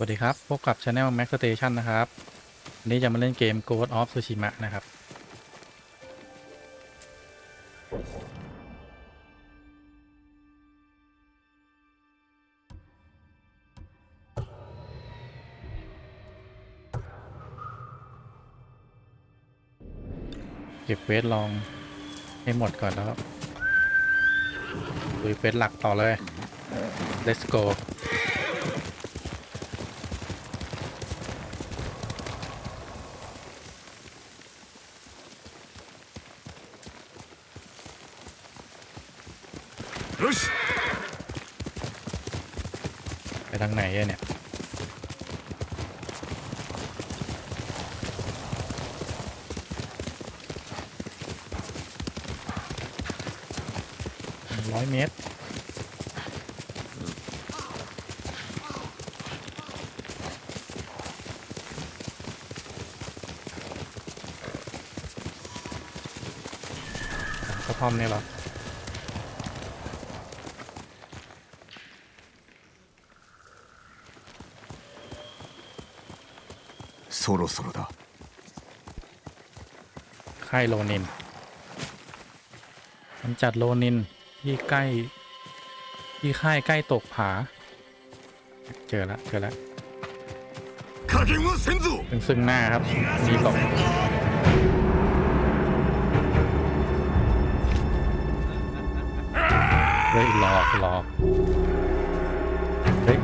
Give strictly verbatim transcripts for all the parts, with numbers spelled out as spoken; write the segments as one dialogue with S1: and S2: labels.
S1: วัสดีครับพบกับ Channel Max Station นะครับวันนี้จะมาเล่นเกม Ghost of Tsushima นะครับเก็บเควสลองให้หมดก่อนแล้วลุยเควสหลักต่อเลย let's go ไปทางไหนเนี่ยร้อยเมตรกระท่อมนี่เหรอ
S2: そろそろだ
S1: ค่ายโลนินกำจัดโลนินที่ใกล้ที่ค่ายใกล้ตกผาเจอแล้วเจอแล้วซึ่งซึ่งหน้าครับมีบอกเฮ้ยหลอกหลอกเฮ้ย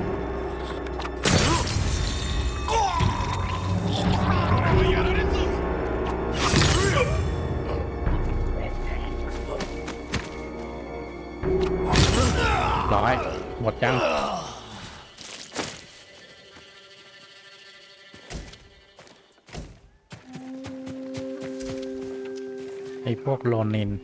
S1: ร้อยหมดยังไอ้พวกโลนิน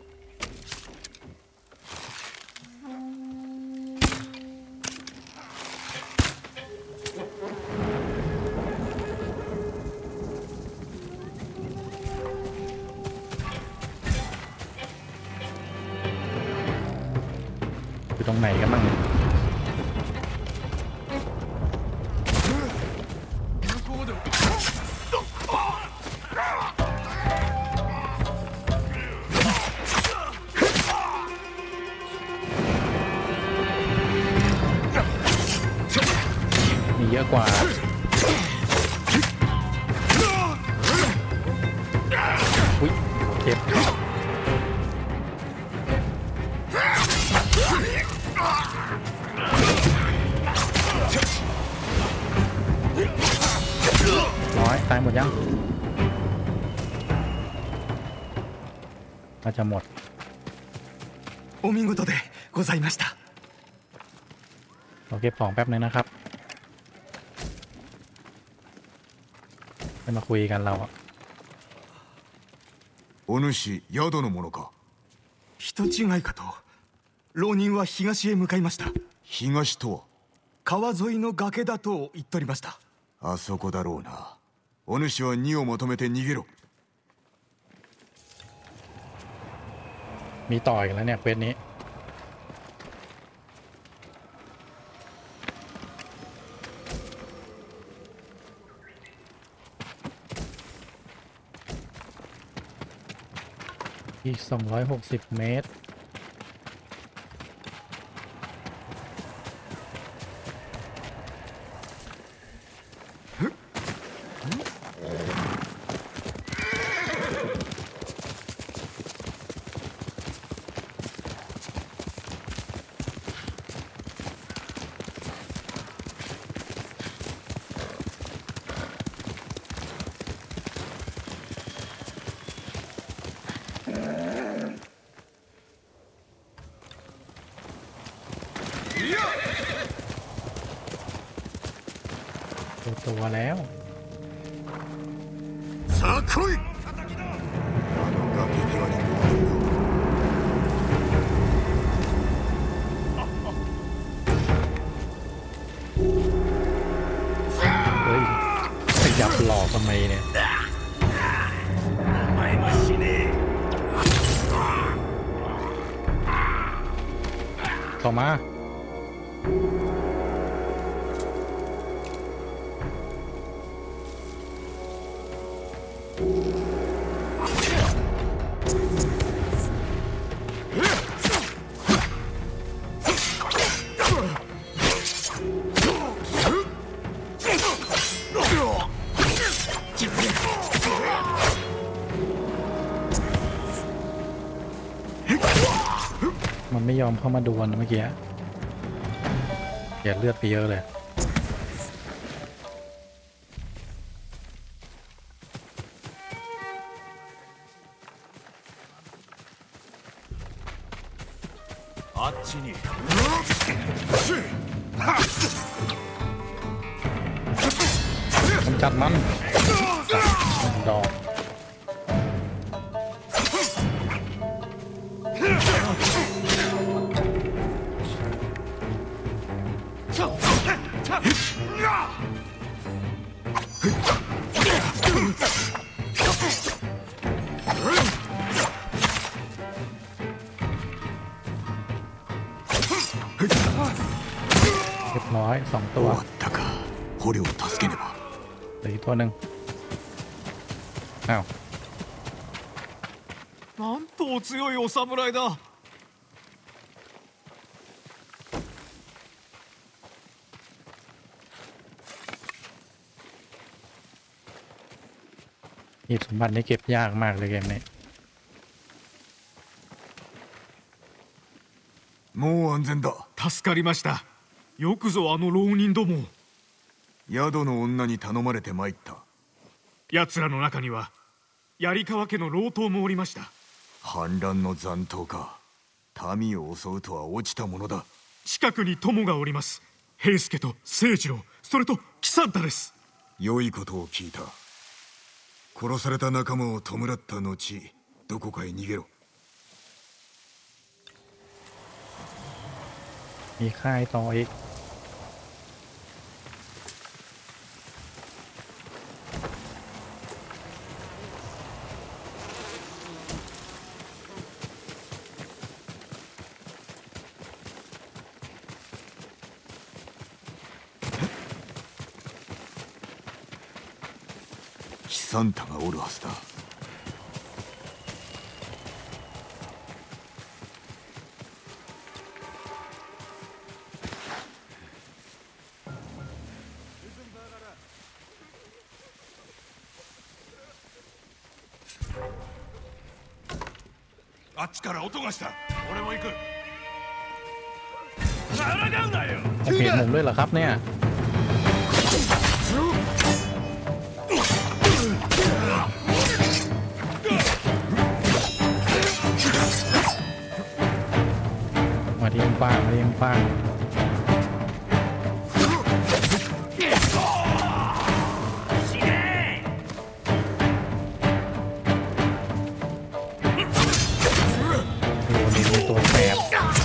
S1: อยู่ตรงไหนกันบ้างมีเยอะกว่าอุ้ยเจ็บร้อยตายหมดยังน่าจะหมด
S2: お見事でございました
S1: เราเก็บของแป๊บนึงนะครับจะมาคุยกันเราอะ
S2: お主宿の者か人違いかと浪人は東へ向かいました東とは川沿いの崖だと言っておりましたあそこだろうなお主は荷を求めて逃げろ
S1: มีต่ออีกแล้วเนี่ยเควสนี้อีกสองร้อยหกสิบเมตรตัวตัวแล้ว
S2: さあ来いあの崖際に
S1: เฮ้ยขยับหลอกทำไมเนี่ยเข้ามามันไม่ยอมเข้ามาดวลเมื่อกี้เสียเลือดไปเยอะเลย
S2: あっちに
S1: กำจัดมันดอกเรียบร้อยสองตัว
S2: 終わったか捕虜を助けねば
S1: เหลืออีกตัวหนึ่งอ้าว
S2: なんとお強いお侍だ
S1: หีบสมบัตินี่เก็บยากมากเลยเกมนี้
S2: もう安全だ助かりましたよくぞあの浪人ども宿の女に頼まれて参った奴らの中には槍川家の老頭もおりました反乱の残党か民を襲うとは落ちたものだ近くに友がおります平助と清次郎それと喜三太です良いことを聞いた殺された仲間を弔った後どこかへ逃げろ
S1: มีค่ายต่ออีก
S2: 喜三太がおるはずだあっちから音がした俺も行く抗うなよ
S1: โอเคมุมด้วยเหรอครับเนี่ยมาที่ฟ้ามาที่ฟ้าตัวแสบ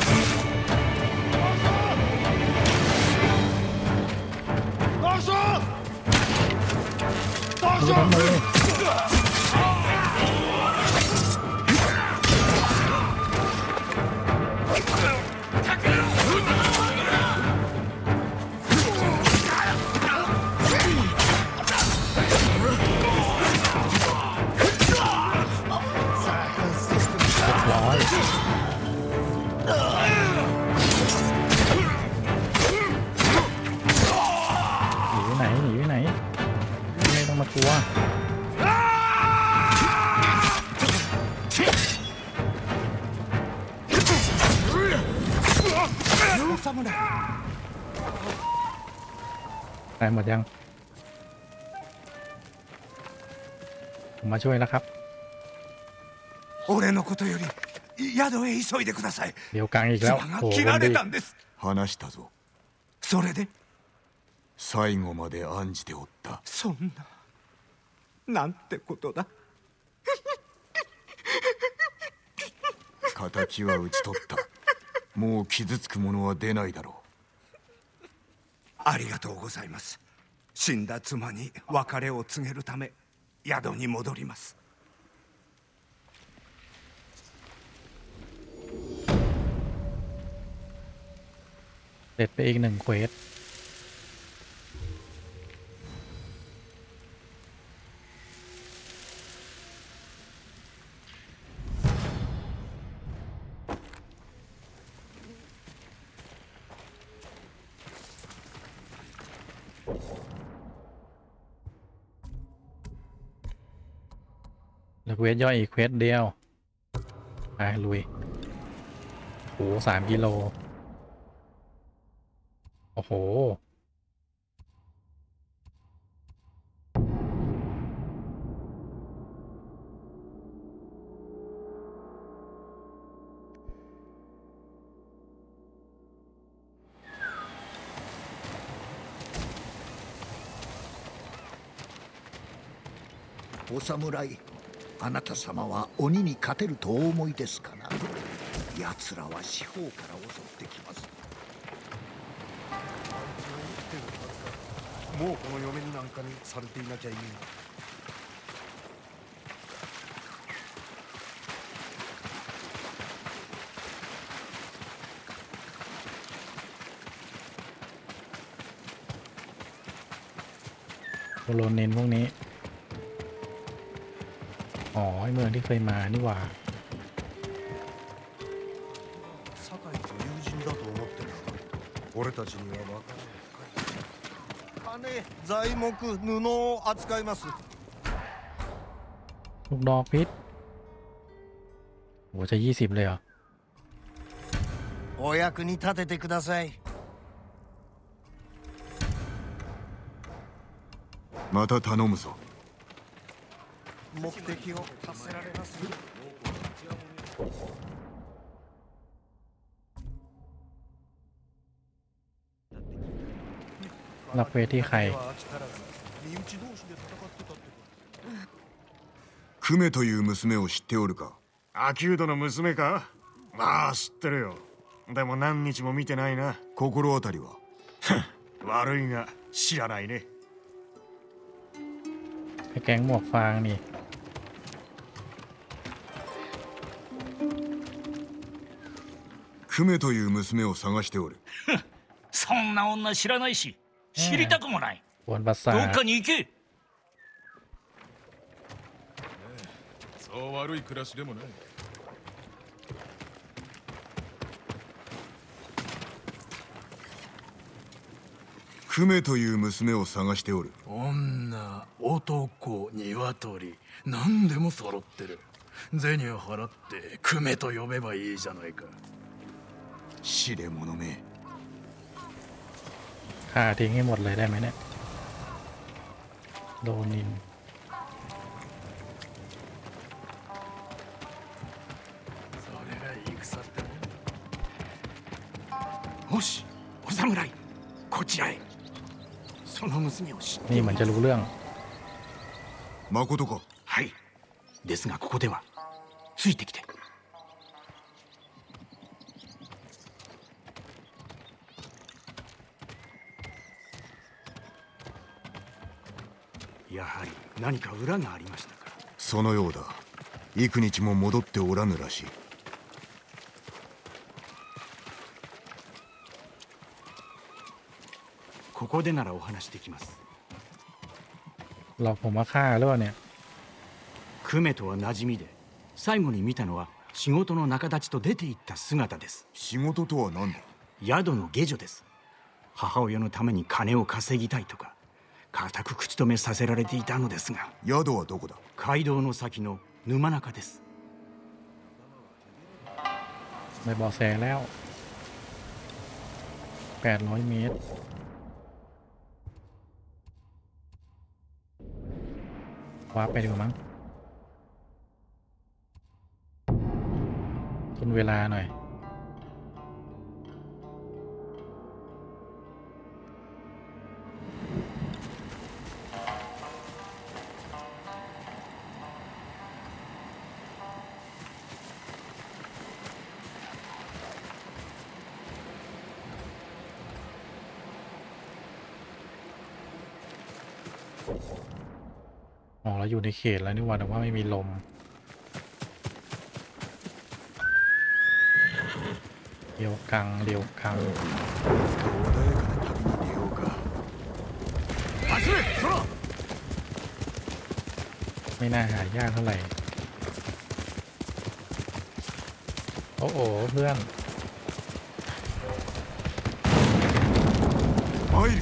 S1: ดูทำเลยร้อยหนีไปไหนหนีไปไหนไม่ต้องมากลัวได้หมดยังผมมาช่วยแล้วครับ
S2: 俺のことより宿へ急いでください
S1: เดี๋ยวกลางอีกแล้วโอ้โหวันดี
S2: 話したぞそれで最後まで案じておったそんななんてことだ敵は討ち取ったもう傷つくものは出ないだろうありがとうございます死んだ妻に別れを告げるため宿に戻ります
S1: เสร็จไปอีกหนึ่งเควสแล้วเควสย่อยอีกเควสเดียวไปลุยโอ้สามกิโลโอ้โห
S3: お侍、あなた様は鬼に勝てるとお思いですかな。奴らは四方から襲ってきます。
S4: もうこの嫁になんかにされていなきゃいいな。
S1: โคโลนินพวกนี้อ๋อไอเมืองที่เคยมานี่หว่า
S4: 堺と友人だと思ってる。俺たちには分からない。金、材木、布を扱います。
S1: ลูกดอกพิษโหจะยี่สิบเลยเหรอ
S4: お役に立ててください。
S2: また頼むぞ。
S4: 目的を達せられます。
S1: รับเวทที่ใคร
S2: クメという娘を知っておるか。
S5: アキュードの娘か。まあ知ってるよ。でも何日も見てないな。
S2: 心当たりは。
S5: 悪いが知らないね。
S1: ไอ้แก๊งหมวกฟางนี่
S2: クメという娘を探しておる。
S6: そんな女知らないし知りたくもない。
S1: ปวนประสา
S6: どっ
S1: ท
S6: かに行け。
S7: そう悪い暮らしでもない。
S2: クメという娘を探しておる。
S8: 女、男、鶏、何でも揃ってる。銭を払ってクメと呼べばいいじゃないか。
S2: 知れ者め。
S1: ฆ่าทิ้งให้หมดเลยได้ไหมเนี่ยโดนิน
S8: それが戦ってもん。
S3: もし、お侍、こちらへ。その娘を知って
S1: นี่เหมือนจะรู้เรื่อง
S2: 誠か。
S3: はい。ですがここではついてきて。やはり何か裏がありましたか。
S2: そのようだ。幾日も戻っておらぬらしい。
S3: ここでならお話できます。
S1: เราผมมาฆ่าหรือเปล่าเนี่ย
S3: クメとは馴染みで、最後に見たのは仕事の仲立ちと出て行った姿です。
S2: 仕事とは何だ。
S3: 宿の下女です。母親のために金を稼ぎたいとか固く口止めさせられていたのですが。
S2: 宿はどこだ。
S3: 街道の先の沼中です。
S1: ไม่บอกแสแล้วแปดร้อยเมตรคว้าไปดีกว่ามั้งทุนเวลาหน่อยอ๋อเราอยู่ในเขตแล้วนี่หว่าแต่ว่าไม่มีลมเดียวกังเดียวกัง
S2: 穏やかな旅に出ようか。走れ、そら。
S1: ไม่น่าหายากเท่าไหร่โอ้โหเพื่อน
S2: 参る。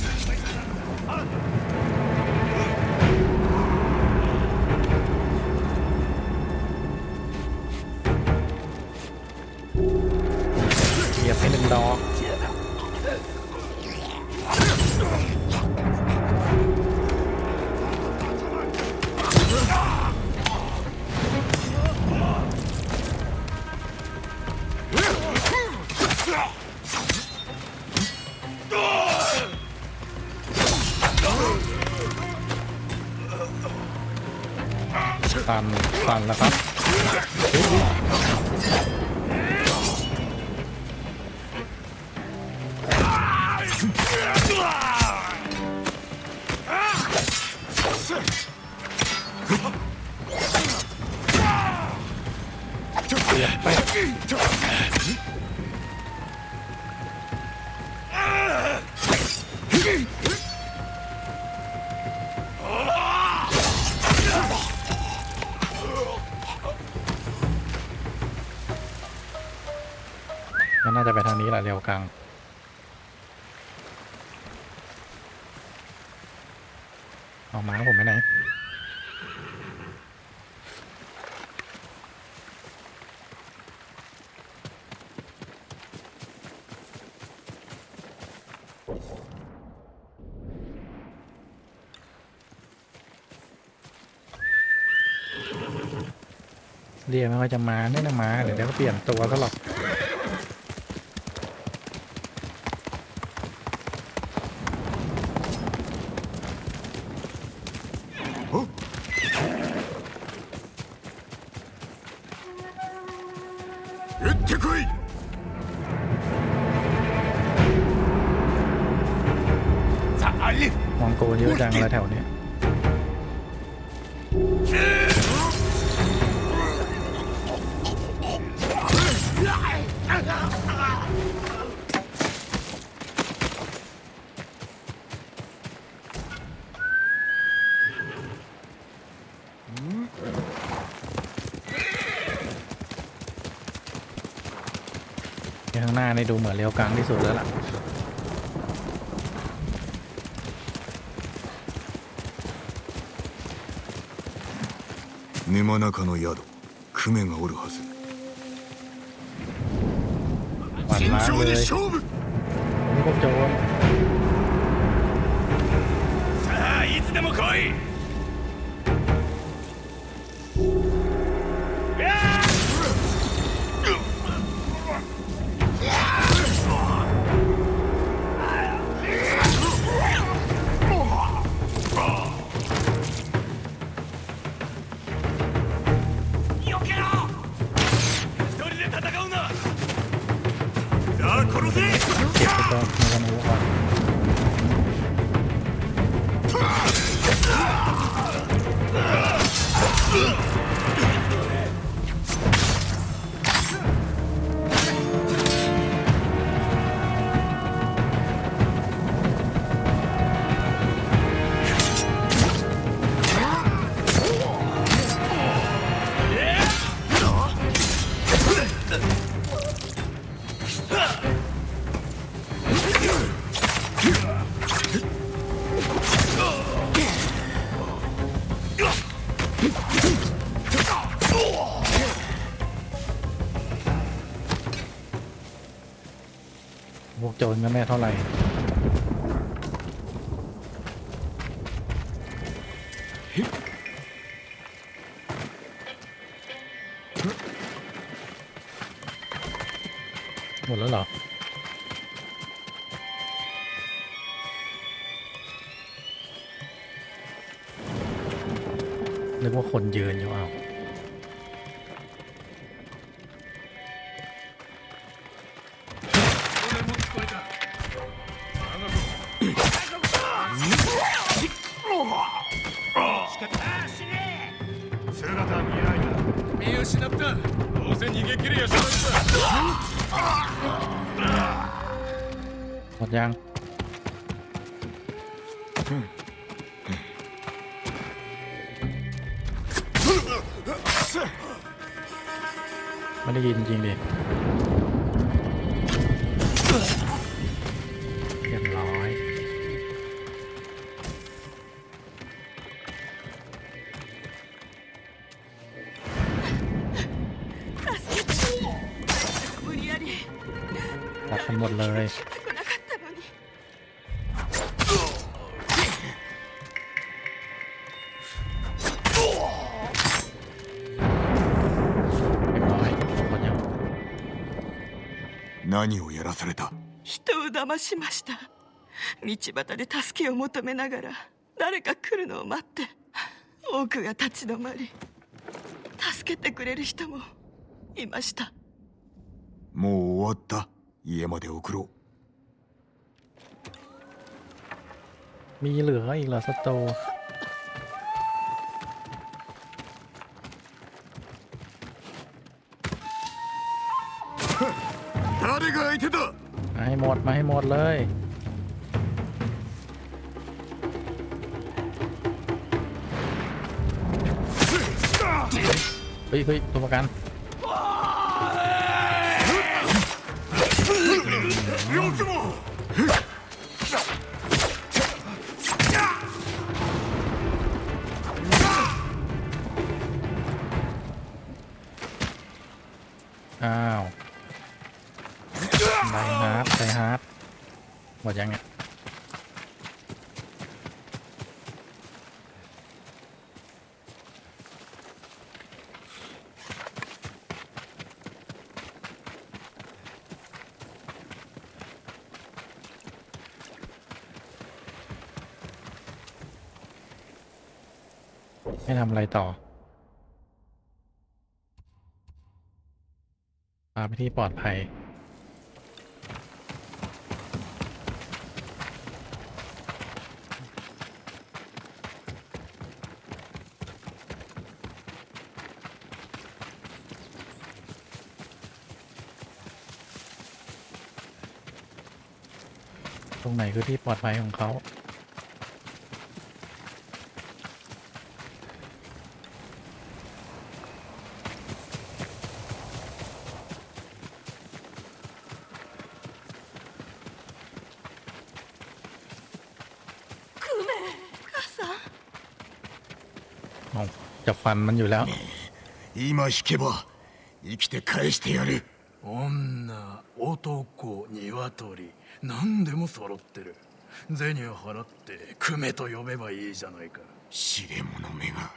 S1: โสียบให้หนึ่งดอกตันตันแล้วครับเสียบไปมันน่าจะไปทางนี้แหละเร็วกลางเอาม้าผมไปไหนเรียกไม่ว่าจะมาเนี่ยนะมาเดี๋ยวเดี๋ยวก็เปลี่ยนตัวซะหรอกมองโกเยอะจังเลยแถวนี้ข้างหน้านี่ดูเหมือนเร็วกลางที่สุดแล้วล่ะ
S2: 沼中の宿クメがおるはず
S1: หวานมากเลยนี่พวกโจร
S6: さあいつでも来いพวกโจรก็ไม่เท่าไหร่หมดแล้วเหรอนึกว่าคนยืนอยู่เอาหมดยังไม่ได้ยินจริงดิเรียบร้อย
S9: 無理やり
S1: ตัดกันหมดเลยเรียบร้อยหมดยัง
S2: 何をやらされた。
S9: 人を騙しました。道端で助けを求めながら誰か来るのを待って多くが立ち止まり助けてくれる人もいました。
S2: もう終わった。家まで送ろう。
S1: มีเหลืออีกเหรอสโต
S2: 誰が相手だ。
S1: มาให้หมดมาให้หมดเลยเฮ้ยเฮ้ยตัวประกันอ้าวไดฮาร์ดไดฮาร์ดหมดยังไงให้ทำอะไรต่อพาไปที่ปลอดภัยตรงไหนคือที่ปลอดภัยของเขาจะฟันมันอยู่แล้ว
S2: 今引けば生きて返してやる。
S8: 女、男、鶏、何でも揃ってる。銭を払ってクメと呼べばいいじゃないか。
S2: 知れ者めが。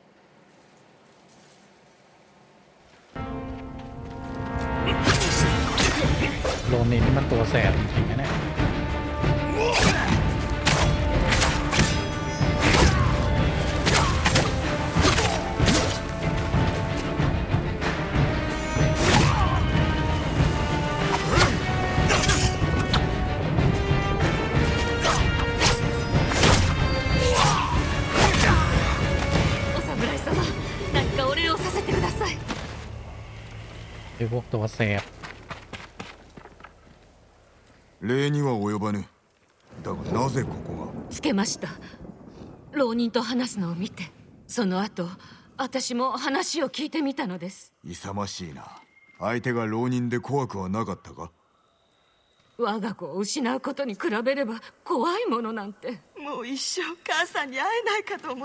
S1: โลนินนี่มันตัวแสบจริงๆนะเนี่ยพวกตัวแสบ
S2: 礼には及ばぬ。だがなぜここが。
S10: つけました。浪人と話すのを見て、その後私も話を聞いてみたのです。
S2: 勇ましいな。相手が浪人で怖くはなかったか。
S10: 我が子を失うことに比べれば怖いものなんて。
S9: もう一生母さんに会えないかと思った。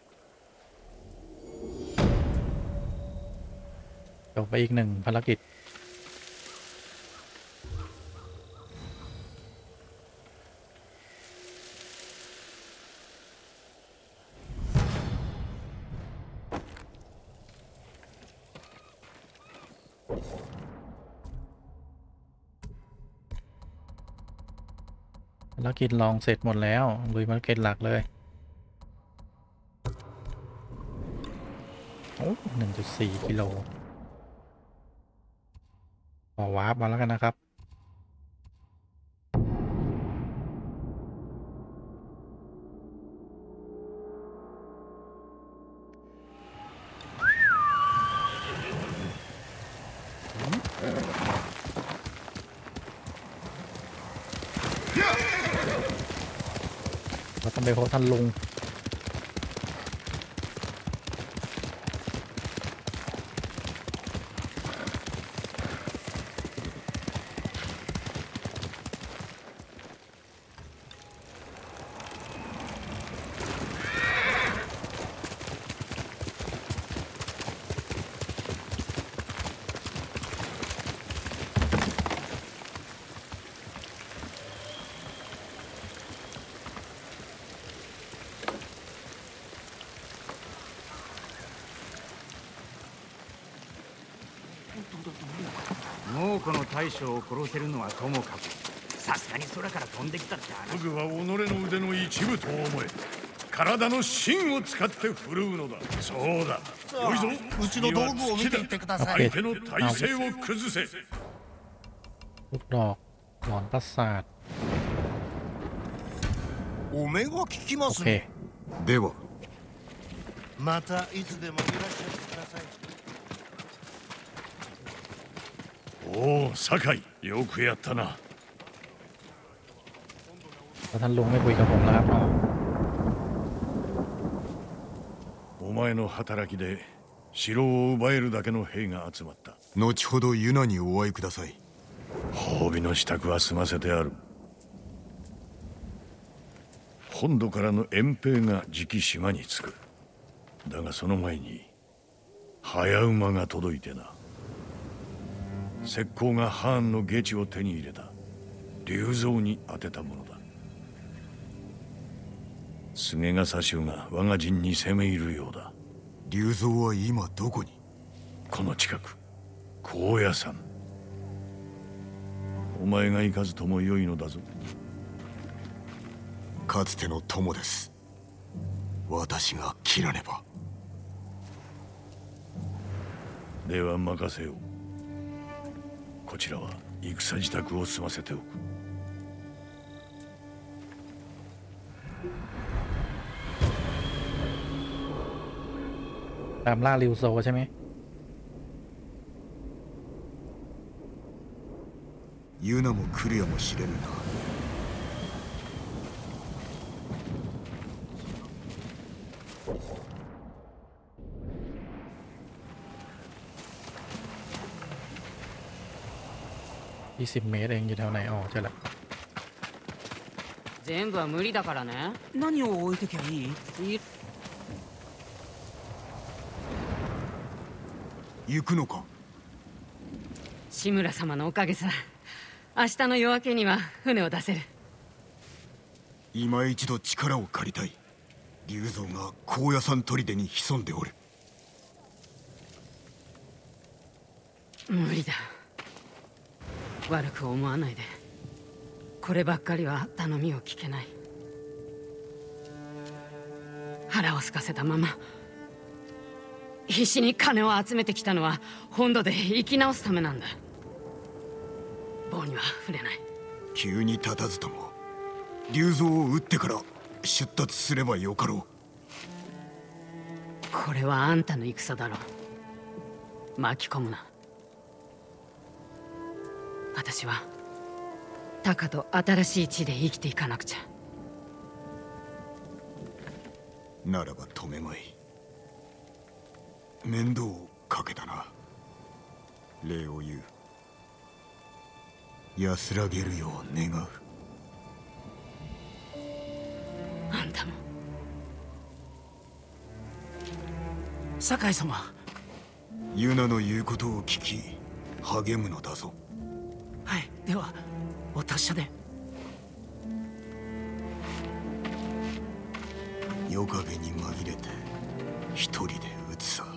S1: จบไปอีกหนึ่งภารกิจภารกิจลองเสร็จหมดแล้วลุยภารกิจหลักเลยโอ้ หนึ่งจุดสี่ กิโลขอวาร์ปมาแล้วกันนะครับเราต้องไปพบท่านลุง
S11: 大将を殺せるのはともかく、さすがに空から飛んできたって話。
S12: フグは己の腕の一部と思え、体の芯を使って振るうのだ。そうだ、よいぞ。
S4: うちの道具を見ていってください。
S12: 相手の体勢を崩せ。
S1: ลูกดอกหลอนประสาท
S4: お目が利きますね。
S2: では
S4: またいつでもいらっしゃってください。
S12: おお、酒井、よくやったな。
S1: แล้วท่านลุงไม่คุยกับผมแล้วครับอ๋อ
S12: お前の働きで城を奪えるだけの兵が集まった。
S2: 後ほどユナにお会いください。
S12: 褒美の支度は済ませてある。本土からの遠兵が次期島に着く。だがその前に早馬が届いてな。石膏がハーンの下地を手に入れた。竜蔵に当てたものだ。菅笠衆が我が陣に攻め入るようだ。
S2: 竜蔵は今どこに？
S12: この近く、高野山。 お前が行かずとも良いのだぞ。
S2: かつての友です。私が切らねば。
S12: では任せよう。こちらは戦支度を済ませておく。
S1: ตามล่าริวโซใช่ไหม
S2: ユナも来るやもしれぬな。
S1: ยี่สิบเมตรเองอยู่แถวไหนอ๋อใช่ละ
S10: 全部は無理だからね。
S11: 何を置いてきゃいい？
S2: 行くのか？
S10: 志村様のおかげさ。明日の夜明けには船を出せる。
S2: 今一度力を借りたい。竜蔵が高野山砦に潜んでおる。
S10: 無理だ。悪く思わないで。こればっかりは頼みを聞けない。腹を空かせたまま必死に金を集めてきたのは本土で生き直すためなんだ。棒には触れない。
S2: 急に立たずとも竜蔵を撃ってから出立すればよかろ
S10: う。これはあんたの戦だろう。巻き込むな。私はタカと新しい地で生きていかなくちゃ。
S2: ならば止めまい。面倒をかけたな。礼を言う。安らげるよう願う。
S10: あんたも。
S11: 酒井様。
S2: ユナの言うことを聞き励むのだぞ。
S11: はい、ではお達者で。
S2: 夜影に紛れて一人で撃つさ。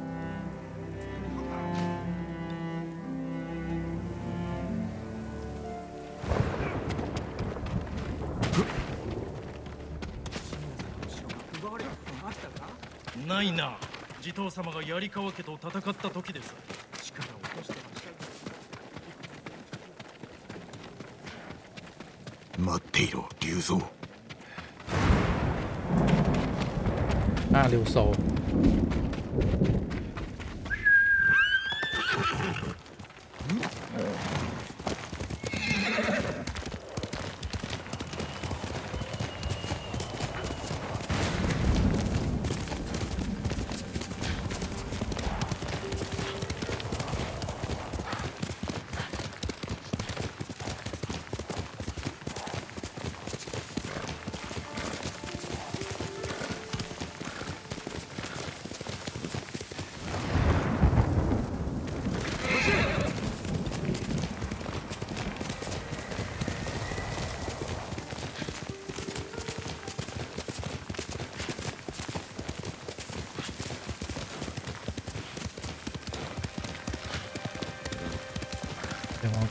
S13: ないな。地頭様が槍川家と戦った時です。力を落としてました。
S2: 待っていろ、竜蔵。
S1: ああ、竜蔵。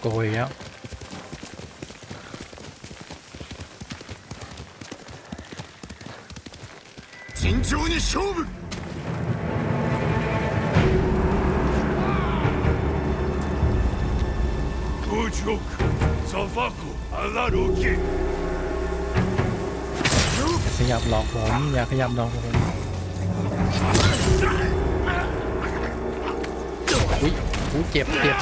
S1: กยแล้ว
S2: 慎重に勝負
S12: トーチロックサファコアラロケ
S1: ขยับหลอกผมอย่าขยับหลอกผมอุ้ยอุ้ยเจ็บเจ็บ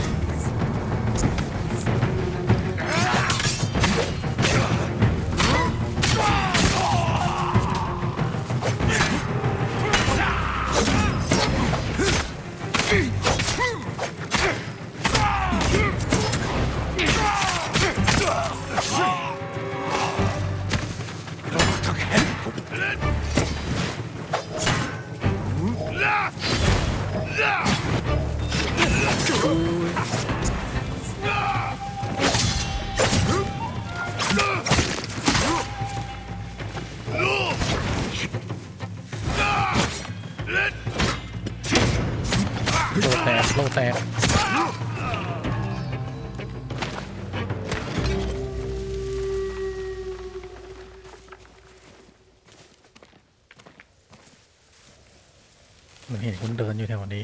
S1: โลแตกโลแตกมันเห็นคนเดินอยู่แถวนี้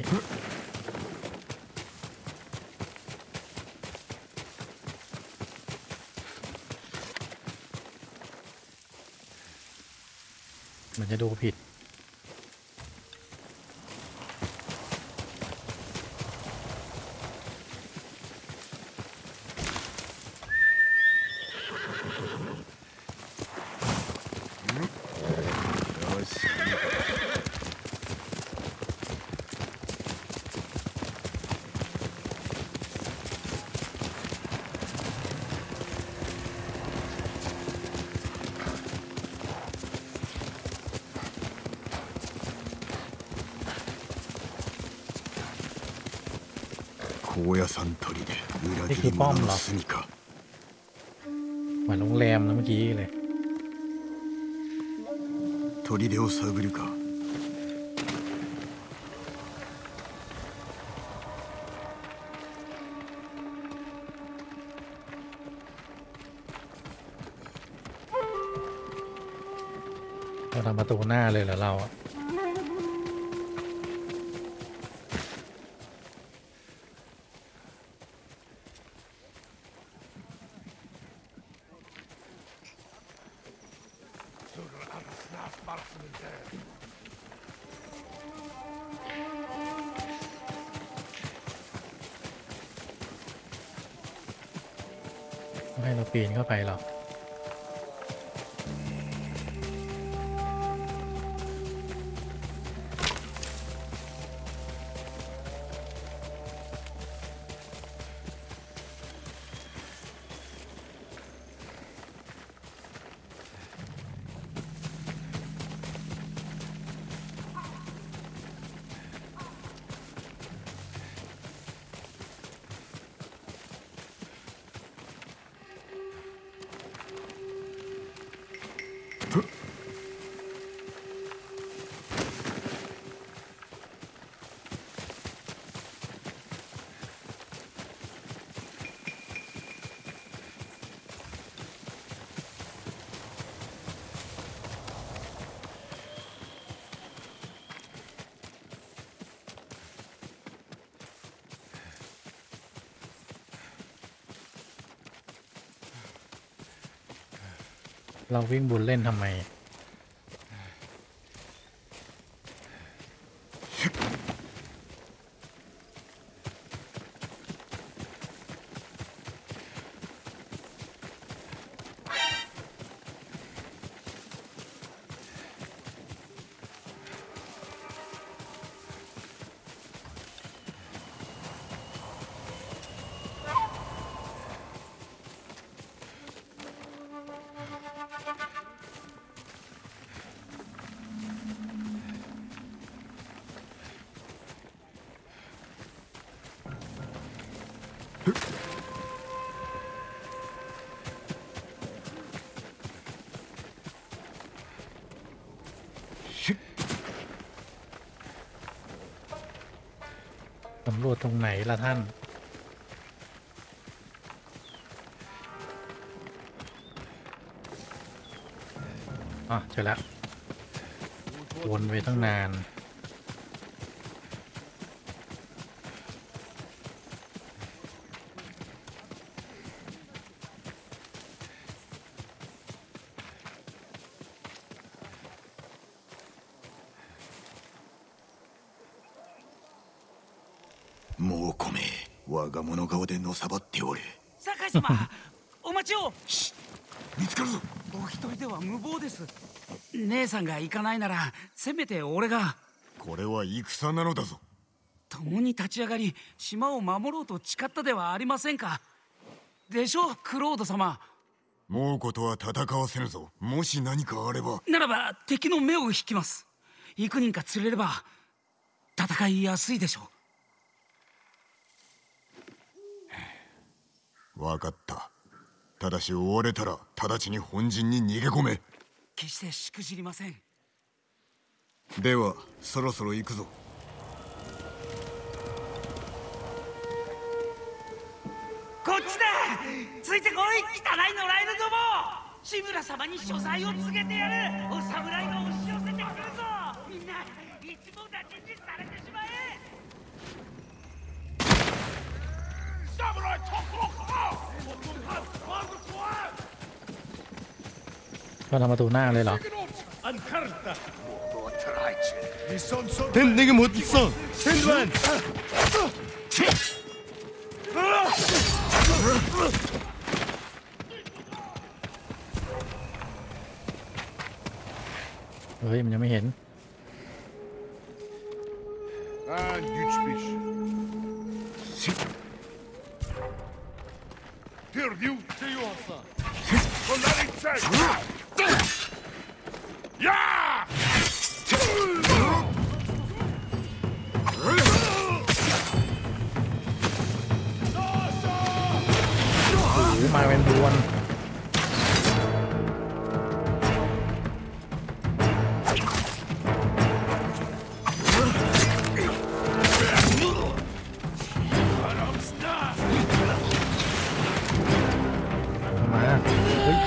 S1: มันจะดูผิด
S2: 高野山砦裏切り者の住処
S1: เหมือนโรงแรมแล้วเมื่อกี้เลย
S2: 砦を探るか
S1: เราทำประตูหน้าเลยเหรอเราอะให้เราปีนเข้าไปหรอเราวิ่งบุญเล่นทำไมสำรวจตรงไหนล่ะท่านอ่ะเจอแล้ววนไปตั้งนาน
S2: もう来め我が物顔でのさばっておれ。
S6: 酒井様お待ちを。
S2: 見つかるぞ。
S6: お一人では無謀です。姉さんが行かないならせめて俺が。
S2: これは戦なのだぞ。
S6: 共に立ち上がり島を守ろうと誓ったではありませんか。でしょうクロード様。
S2: 猛虎とは戦わせぬぞ。もし何かあれば。
S6: ならば敵の目を引きます。幾人か釣れれば戦いやすいでしょう。
S2: 分かった。ただし追われたら直ちに本陣に逃げ込め。
S6: 決してしくじりません。
S2: ではそろそろ行くぞ。
S6: こっちだ。ついてこい汚い野良犬ども。志村様に所在を告げてやる。お侍が押し寄せてくるぞ。みんな一網打尽にされてしまえ。
S1: ก็ทำประตูหน้าเลยเหรอ
S12: 天내게 못 있어. 샌드만.
S1: เฮ้ยมันยังไม่เห็น
S12: Ah, güçmüş. Perdiu, senhor. Polarizei. Ya!
S1: มาเป็นดวนมาเฮ้ย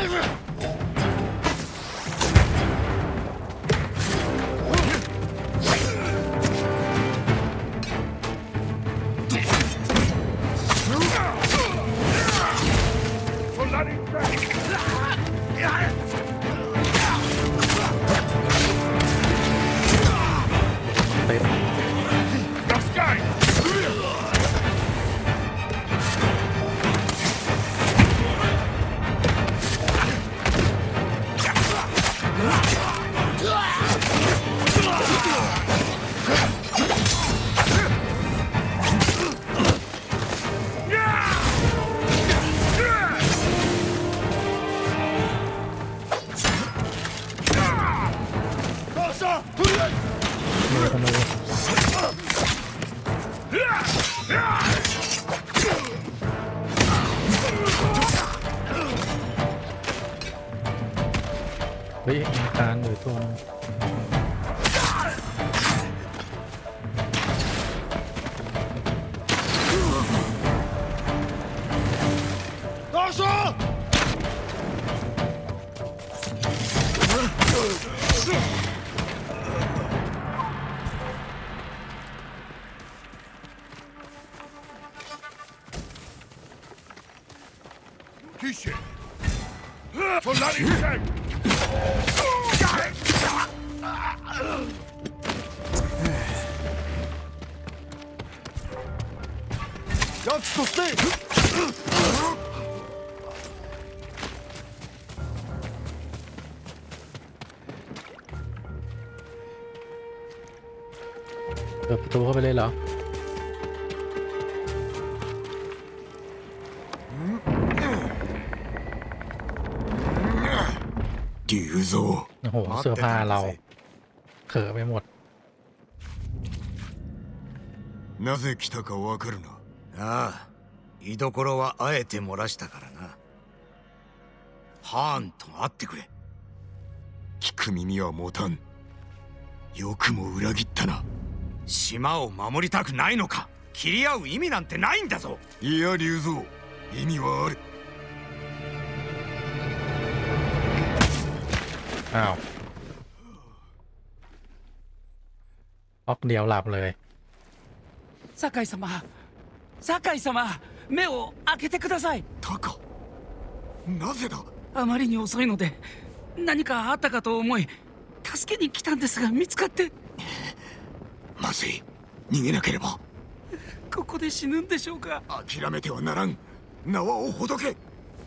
S1: เฮ้ยมีการอยู่ตัวนึง
S12: Küche. Polarizei. Ganz zu stehen.
S1: เปิดประตูเข้าไปเลยเหรอ
S2: 龍蔵
S1: โอ้โหเสื้อผ้าเราเขอะไปหมด
S2: なぜ来たかわかるな。
S3: ああ、居所はあえて漏らしたからな。ハーンと会ってくれ。
S2: 聞く耳は持たん。よくも裏切ったな。
S3: 島を守りたくないのか。切り合う意味なんてないんだぞ。
S2: いや龍蔵、意味はある。
S1: อ้าวออกเดียวหลับเลย
S6: 酒井様酒井様目を開けてください
S2: タカなぜだ
S6: あまりに遅いので何かあったかと思い助けに来たんですが見つかって
S2: まずい逃げなければ
S6: ここで死ぬんでしょうか
S2: 諦めてはならん縄をほどけ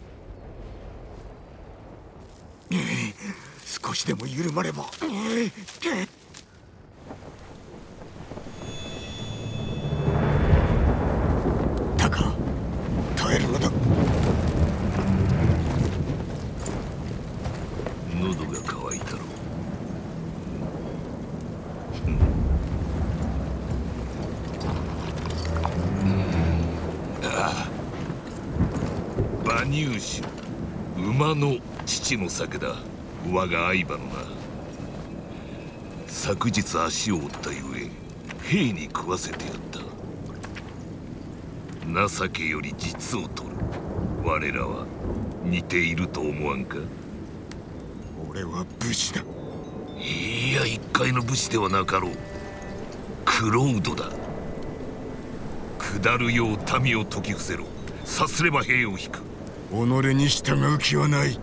S2: 少しでも緩まればタカ耐えるのだ
S12: 喉が渇いたろう馬乳酒馬の父の酒だ我が相場のな昨日足を折ったゆえ兵に食わせてやった情けより実を取る我らは似ていると思わんか
S2: 俺は武士だ
S12: いや一介の武士ではなかろうクロウドだ下るよう民を説き伏せろさすれば兵を引く
S2: 己に従う気はない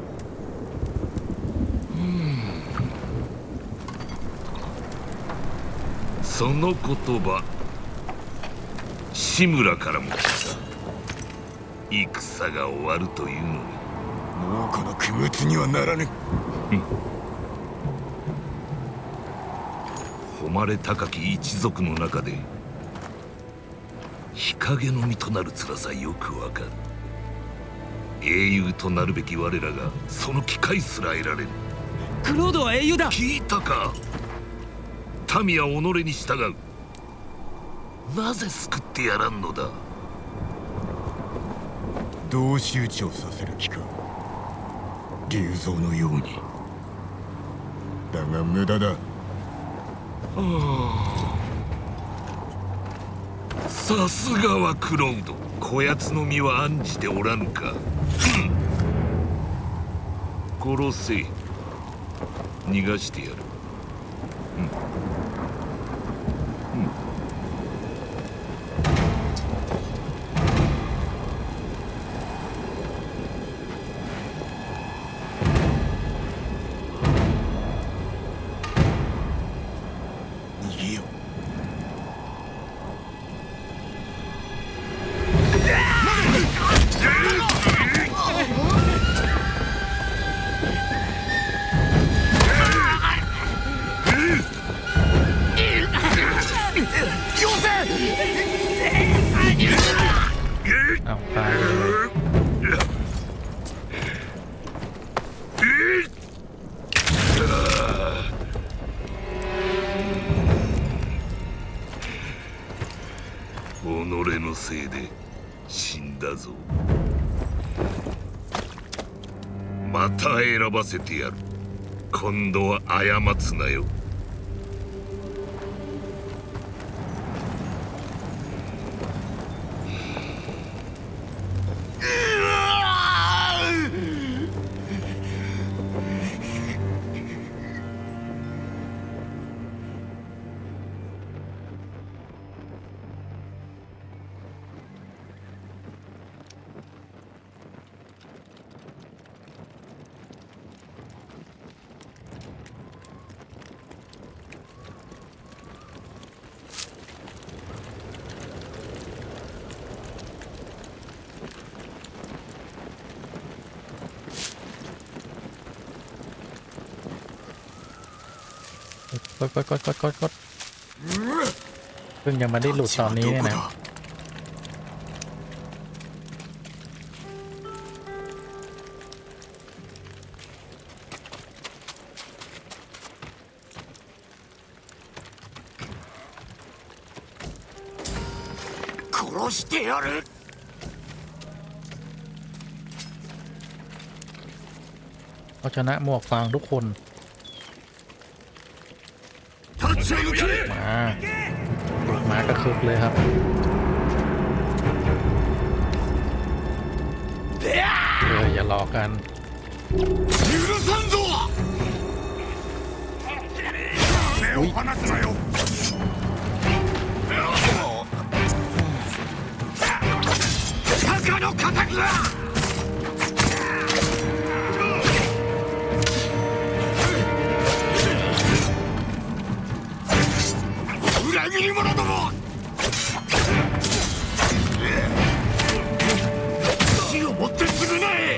S12: その言葉志村からも来た戦が終わるというのに
S2: もうこの苦物にはならぬ
S12: 誉れ高き一族の中で日陰の身となる辛さよくわかる英雄となるべき我らがその機会すら得られる
S6: クロードは英雄だ
S12: 聞いたか民は己に従うなぜ救ってやらんのだ
S2: 同士討ちをさせる気か竜蔵のようにだが無駄だ
S12: さすがはクロウドこやつの身は案じておらぬか殺せ逃がしてやるうんうん
S1: เอาตายเลย
S12: 己のせいで死んだぞまた選ばせてやる今度は過つなよ
S1: กดกดกดกดกดกดเพิ่งยังมาได้หลุดตอนนี้เนี่ยนะ
S2: 殺してやる
S1: เอาชนะหมวกฟางทุกคนมาหมากระคึกเลยครับเอออย่ารอกัน
S2: 目を離すなよ。鷹の仇だ。裏切り者ども。死をもって償え。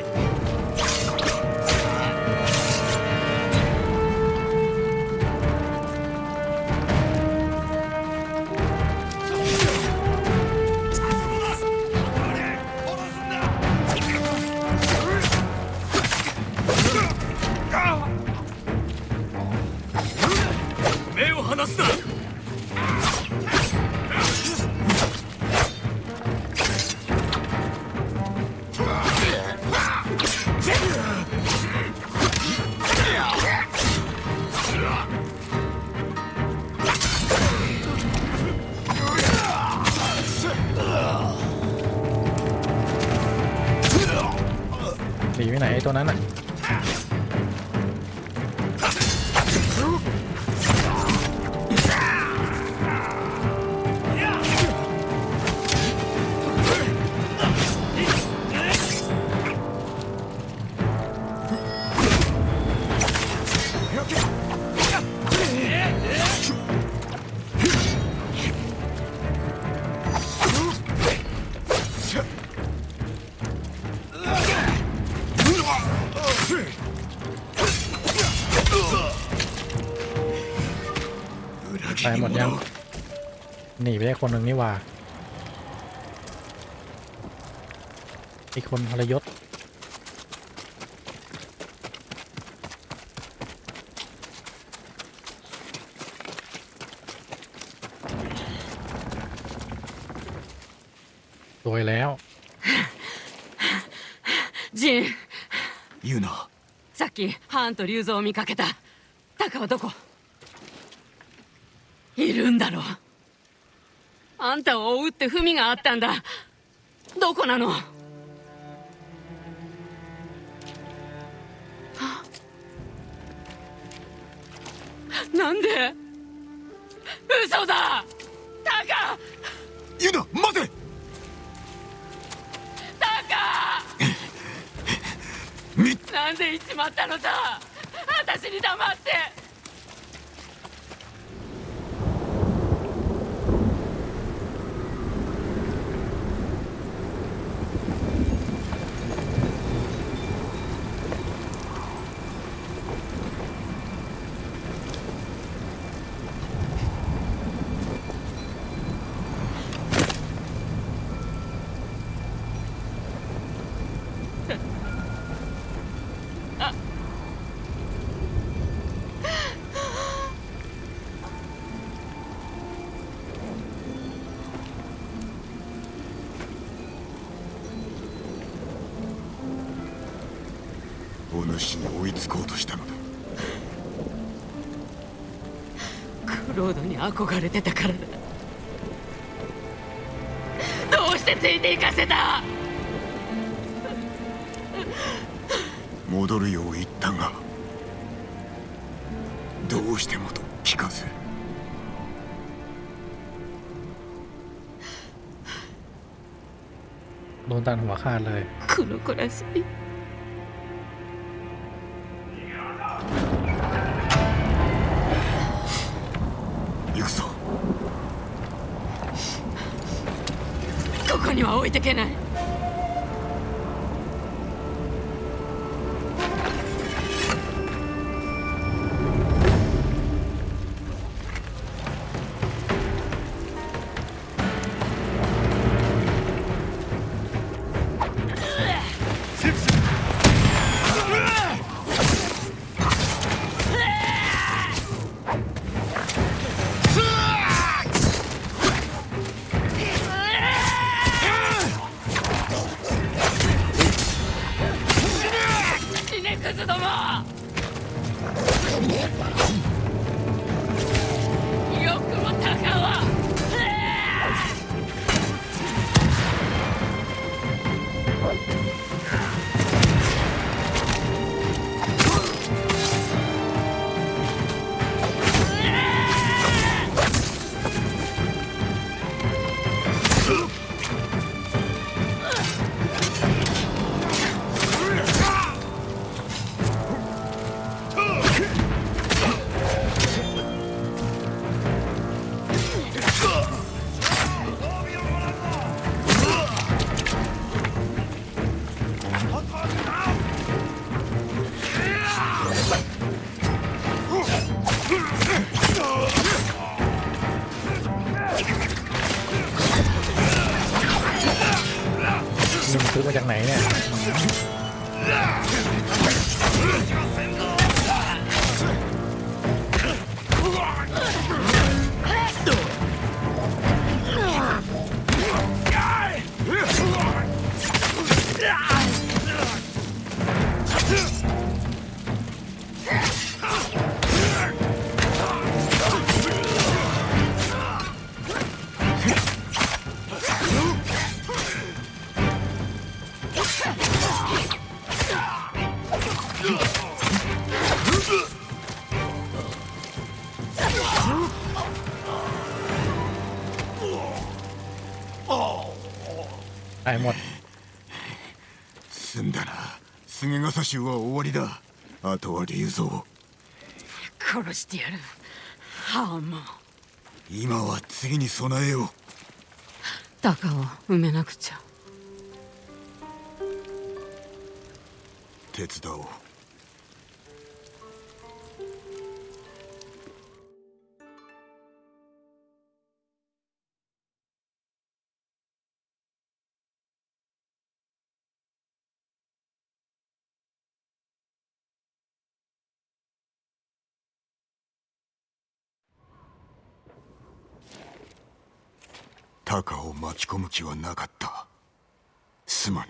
S8: 目を離すな。
S1: หนีไปไหนไอ้ตัวนั้นอ่ะตายหมดยังหนีไปได้คนหนึ่งนี่ว่าอีกคนทรยศสวยแล้ว
S10: ジン
S2: ユナ、
S10: さっきハンと竜蔵を見かけた。タカはどこ？いるんだろう。あんたを追うって文があったんだ。どこなの？なんで？嘘だ！タカ！
S2: ユナ、待て！
S10: タカ！なんで行っちまったのさ。私に黙って。
S2: お主に追いつこうとしたのだ。
S10: クロードに憧れてたからだ。どうしてついて行かせた？
S2: 戻るよう言ったが、どうしてもと聞かず。
S1: โดนตัดหัวขาดเลย
S10: この子らしい。
S2: 行くぞ。
S10: ここには置いてけない。
S1: ตายหมด
S2: 済んだな。菅笠衆は終わりだ。あとは龍蔵。
S10: 殺してやる。ハーマン。
S2: 今は次に備えよう。
S10: 鷹を埋めなくちゃ。
S2: 手伝おう。タカを巻き込む気はなかった。すまぬ。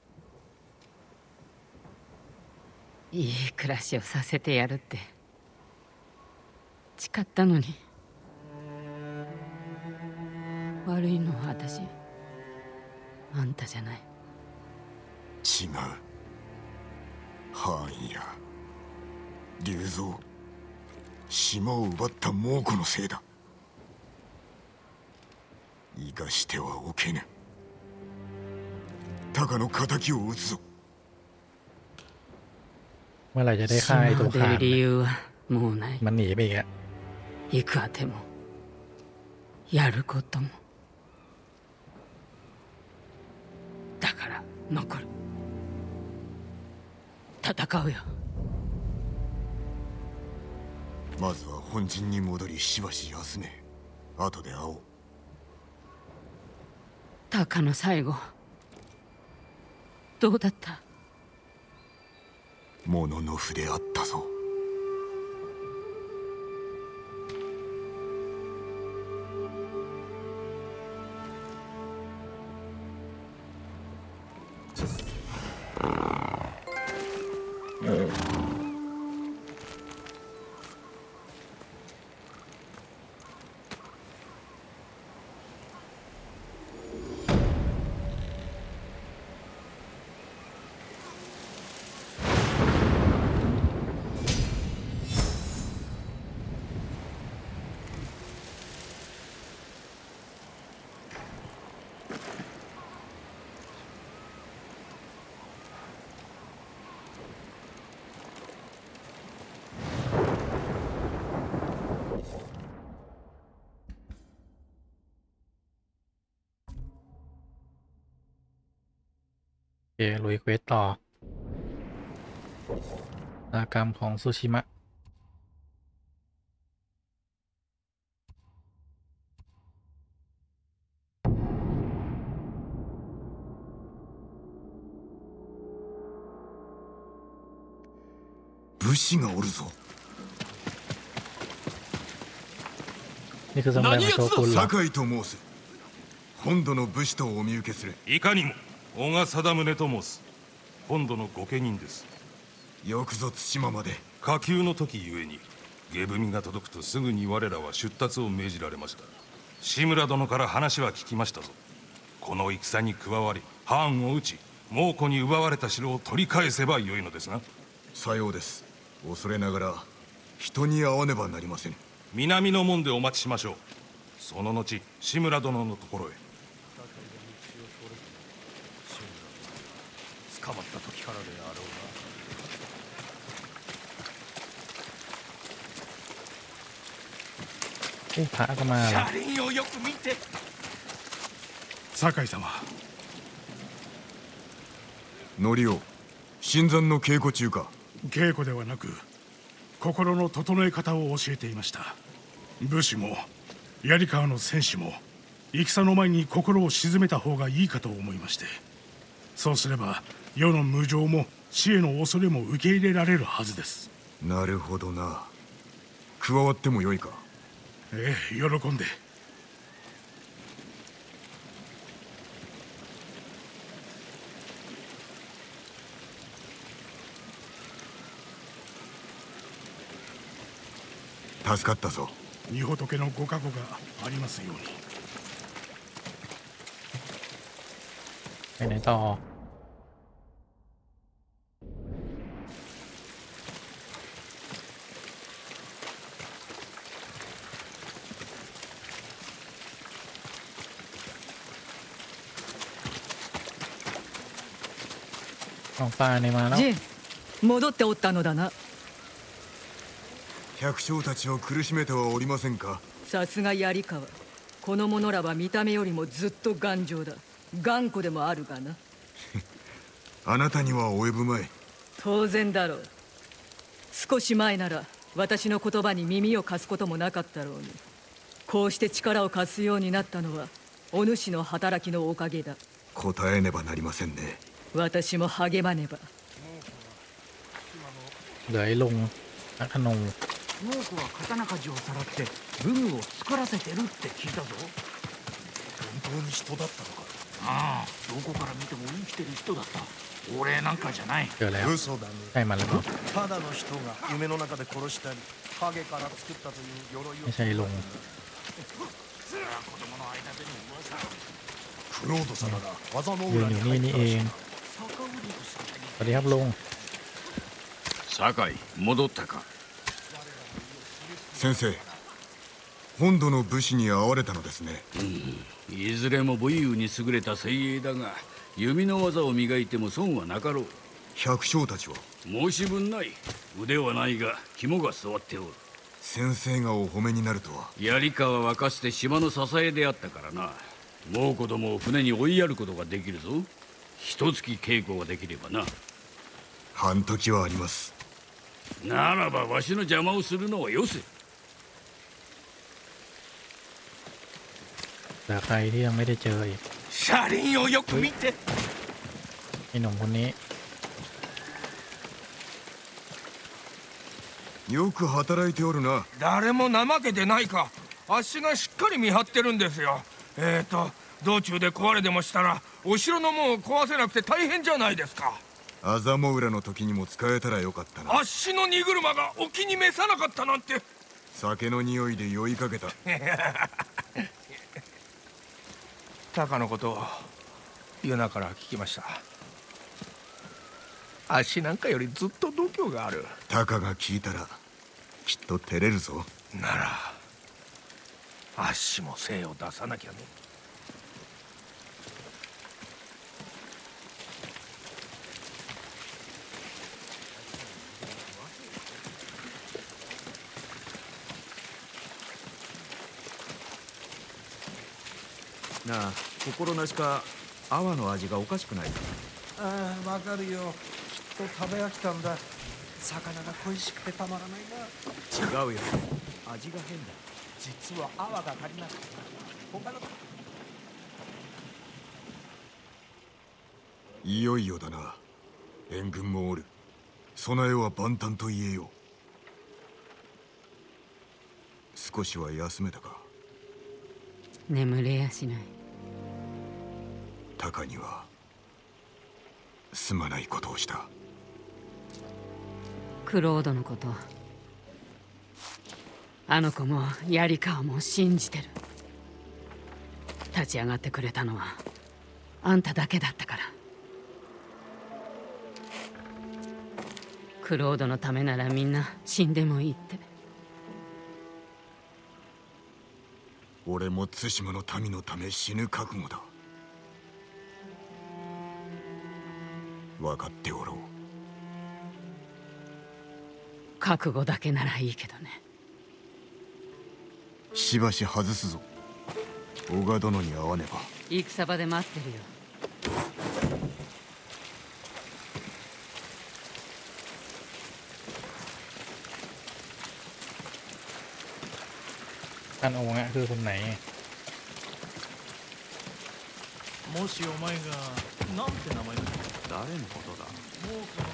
S10: いい暮らしをさせてやるって誓ったのに。悪いのは私、あんたじゃない。
S2: 違う。範囲や龍蔵、島を奪った猛虎のせいだ。生かしてはおけぬ。タカの敵を討つぞ。
S1: เมื่อไหร่จะได้ฆ่าไอ้ตัวขาดมันหนีไปอีกอะ
S10: 行くあてもやることも。だから残る。戦うよ。
S2: まずは本陣に戻りしばし休め。後で会おう。
S10: タカの最後どうだった？
S2: もののふであったぞ。
S1: ลุยเควสต่อชะตากรรมของซูชิมะ
S2: 武士がおるぞ。
S1: นี่คือสมัยของโชกุนเหรอ
S2: 酒井と申す。本土の武士とお見受けする。
S13: いかにも小賀貞宗と申す。本土の御家人です。
S2: よくぞ対馬まで。
S13: 下級の時ゆえに下文が届くとすぐに我らは出立を命じられました。志村殿から話は聞きましたぞ。この戦に加わり藩を討ち猛虎に奪われた城を取り返せばよいのですな。
S2: さようです。恐れながら人に会わねばなりません。
S13: 南の門でお待ちしましょう。その後志村殿のところへ。
S4: 捕まった時からであろ
S1: เอ๊ะพระก็มาเหรอ
S6: 車輪をよく見て。
S8: 酒井様。
S2: ノリオ、新参の稽古中か。
S8: 稽古ではなく心の整え方を教えていました。武士も槍川の戦士も戦の前に心を鎮めた方がいいかと思いまして、そうすれば世の無常も死への恐れも受け入れられるはずです。
S2: なるほどな。加わってもよいか。
S8: ええ、喜んで。
S2: 助かったぞ。
S8: 御仏のご加護がありますように。
S1: ไปไหนต่อของปลาในมาแล้ว
S9: ジン戻っておったのだな。
S2: 百姓たちを苦しめてはおりませんか。
S9: さすが槍川。この者らは見た目よりもずっと頑丈だ。頑固でもあるがな。
S2: あなたには及ぶまい。
S9: 当然だろう。少し前なら私の言葉に耳を貸すこともなかったろうに。こうして力を貸すようになったのはお主の働きのおかげだ。
S2: 答えねばなりませんね。
S9: 私も励まねば。
S1: เหลือไอ้ลุงนักธนู
S11: 猛虎は刀鍛冶をさらって武具を作らせてるって聞いたぞ。
S4: 本当に人だったのか。
S11: ああ、どこから見ても生きてる人だった。俺なんかじゃない。
S1: เจอแล้ว
S4: 嘘だね。
S1: ใช่มาแล้ว
S4: ただの人が夢の中で殺したり影から作ったという鎧を。
S1: ไม่ใช่ลุง
S11: それは子供の間での噂。
S4: クロード様が技の
S1: ยืน
S4: 裏
S1: อ
S4: に
S1: ยู่นี่
S4: 入っ
S1: นี่
S4: た
S1: เอ
S4: らしい
S1: ง
S4: な。
S1: สวัสดีครับลุง
S14: 酒井戻ったか。
S2: 先生、本土の武士に会われたのですね。
S14: うん、いずれも武勇に優れた精鋭だが弓の技を磨いても損はなかろう。
S2: 百姓たちは
S14: 申し分ない。腕はないが肝が据わっておる。
S2: 先生がお褒めになるとは。
S14: 槍川はかつて島の支えであったからな。猛虎どもを船に追いやることができるぞ。一月稽古ができればな。
S2: 半時はあります。
S14: ならばわしの邪魔をするのはよせ。
S1: เหลือใครที่ยังไม่ได้เจออีก
S11: 車輪をよく見て。
S1: ไอ้หนุ่มคนนี้
S2: よく働いておるな。
S15: 誰も怠けてないか。足がしっかり見張ってるんですよ。えーと道中で壊れでもしたらお城の門を壊せなくて大変じゃないですか。
S2: アザモウラの時にも使えたらよかったな。
S15: あっしの荷車がお気に召さなかったなんて。
S2: 酒の匂いで酔いかけた。
S15: タカのことを夜中から聞きました。あっしなんかよりずっと度胸がある。
S2: タカが聞いたらきっと照れるぞ。
S15: ならあっしも精を出さなきゃね。
S11: なあ、心なしか泡の味がおかしくないか。
S4: ああ、わかるよ。きっと食べ飽きたんだ。魚が恋しくてたまらないな。
S11: 違うよ、味が変だ。
S4: 実は泡が足りなくて他の。
S2: いよいよだな。援軍もおる。備えは万端と言えよう。少しは休めたか。
S10: 眠れやしない。
S2: タカにはすまないことをした。
S10: クロードのこと、あの子も槍川も信じてる。立ち上がってくれたのはあんただけだったから。クロードのためならみんな死んでもいいって。
S2: 俺も対馬の民のため死ぬ覚悟だ。分かっておろう。
S10: 覚悟だけならいいけどね。
S2: しばし外すぞ。小川殿に会わねば。
S10: 戦場で待ってるよ。
S1: ท่านองค์คือคนไหน
S16: もしお前がなんて名前だ。誰のことだ。もうこの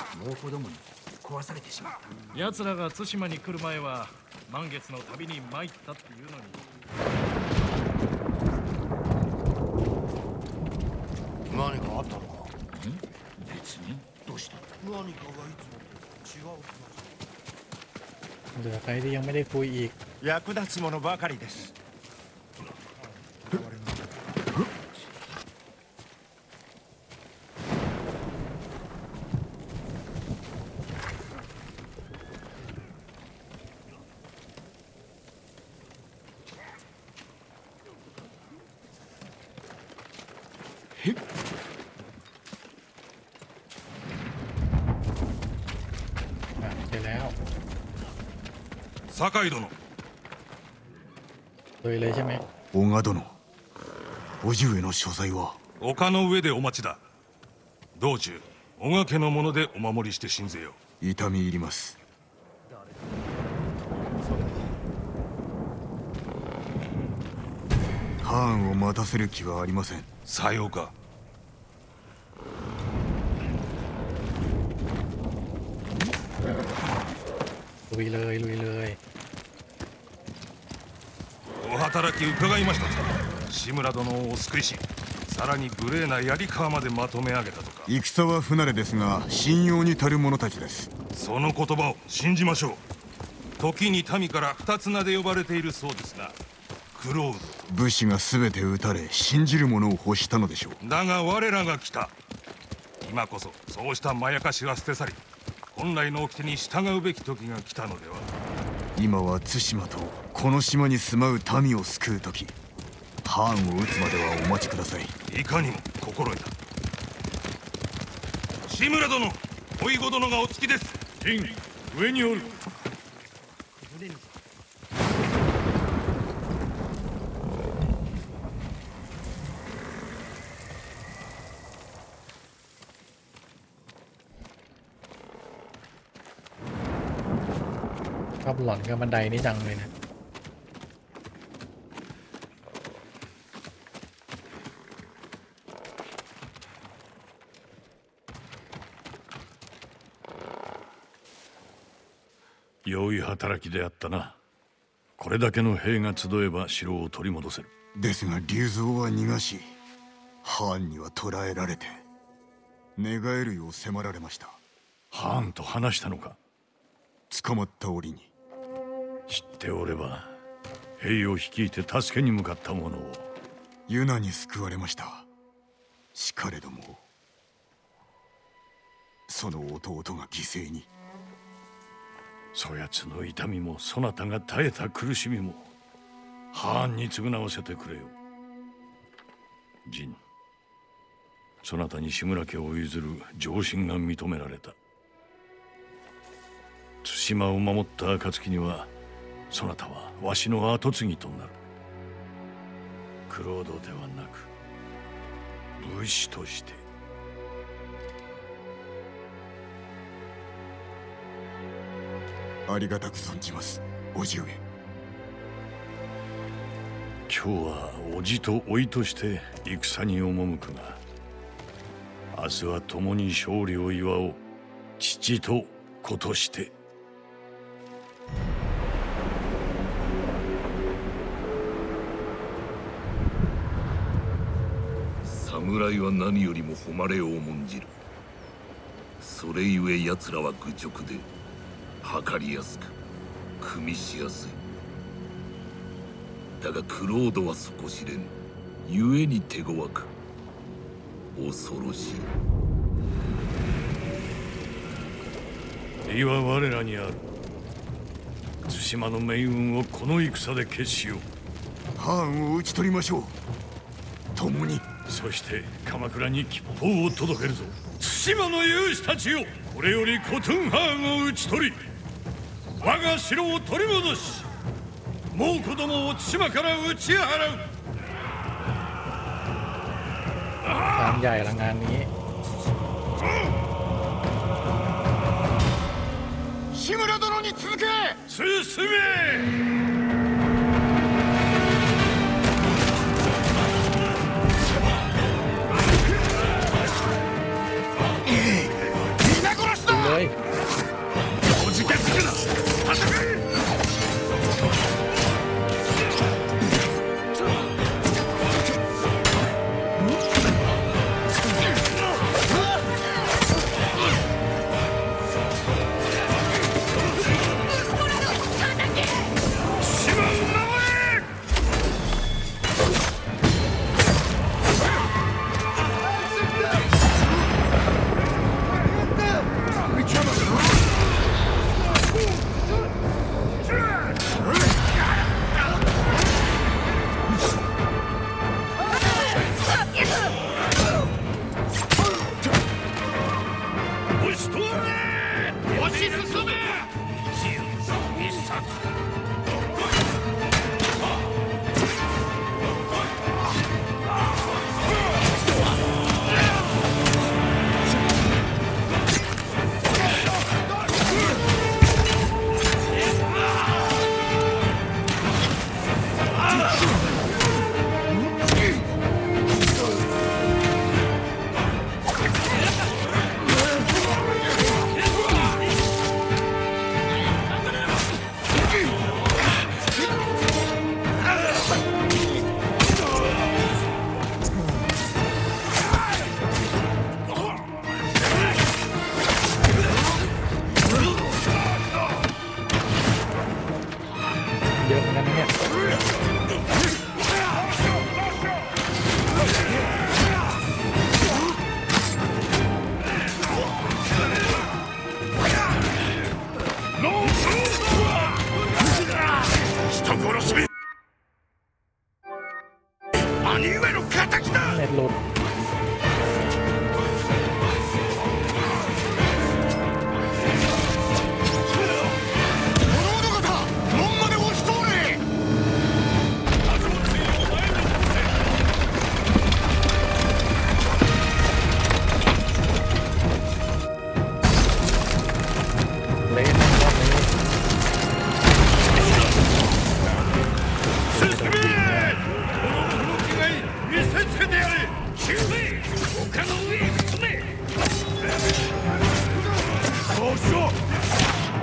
S3: 猛虎どもに壊されてしまった。
S16: 奴らが対馬に来る前は満月の旅に参ったっていうのに。
S3: 何かあったのか？別に。どうした？
S4: 何かがいつもと違う気がする。
S1: เหลือใครที่ยังไม่ได้คุยอีก
S17: 役立つものばかりです。
S13: 酒井殿。
S1: เลยเลยใช่ไหม
S2: 小賀殿、叔父上の所在は？
S13: 丘の上でお待ちだ。道中小賀家のものでお守りして信ぜよ。
S2: 痛み入ります。ハーンを待たせる気はありません。
S13: さようか。
S1: ลุยเลยลุยเลย。
S13: お働き伺いましたぞ。志村殿をお救いし、さらに無礼な槍川までまとめ上げたとか。
S2: 戦は不慣れですが信用に足る者たちです。
S13: その言葉を信じましょう。時に民から二つ名で呼ばれているそうですな。クロード。
S2: 武士が全て撃たれ信じる者を欲したのでしょう。
S13: だが我らが来た。今こそそうしたまやかしは捨て去り、本来の掟に従うべき時が来たのでは。
S2: 今は対馬とこの島に住まう民を救う時。ハーンを撃つまではお待ちください。
S13: いかにも心得た。志村殿、おいご殿がお着きです。
S8: 陣、上におる。
S1: ชอบหล่อนกับบันไดนี่จังเลยนะ
S12: 良い働きであったな。これだけの兵が集えば城を取り戻せる。
S2: ですが竜蔵は逃がし、ハーンには捕らえられて寝返るよう迫られました。
S12: ハーンと話したのか？
S2: 捕まった折に。
S12: 知っておれば兵を率いて助けに向かった者を。
S2: ユナに救われました。しかれどもその弟が犠牲に。
S12: そやつの痛みもそなたが耐えた苦しみもハーンに償わせてくれよ。ジン、そなたに志村家を譲る上申が認められた。対馬を守った暁にはそなたはわしの跡継ぎとなる。クロードではなく武士として。
S2: ありがたく存じます、叔父上。
S12: 今日は叔父と甥いとして戦に赴くが、明日は共に勝利を祝おう、父と子として。
S18: 侍は何よりも誉れを重んじる。それゆえ奴らは愚直で測りやすく組みしやすい。だがクロードは底知れぬ、故に手強く恐ろし
S12: い。利は我らにある。対馬の命運をこの戦で決しよう。
S2: ハーンを討ち取りましょう、共に。
S12: そして鎌倉に吉報を届けるぞ。対馬の勇士たちよ、これよりコトゥンハーンを討ち取り、我が城を取り戻し、猛虎どもを対馬から打ち払う。
S1: งานใหญ่ละงานนี้
S2: 志村殿に続け。
S12: 進め。
S2: 皆殺しだ。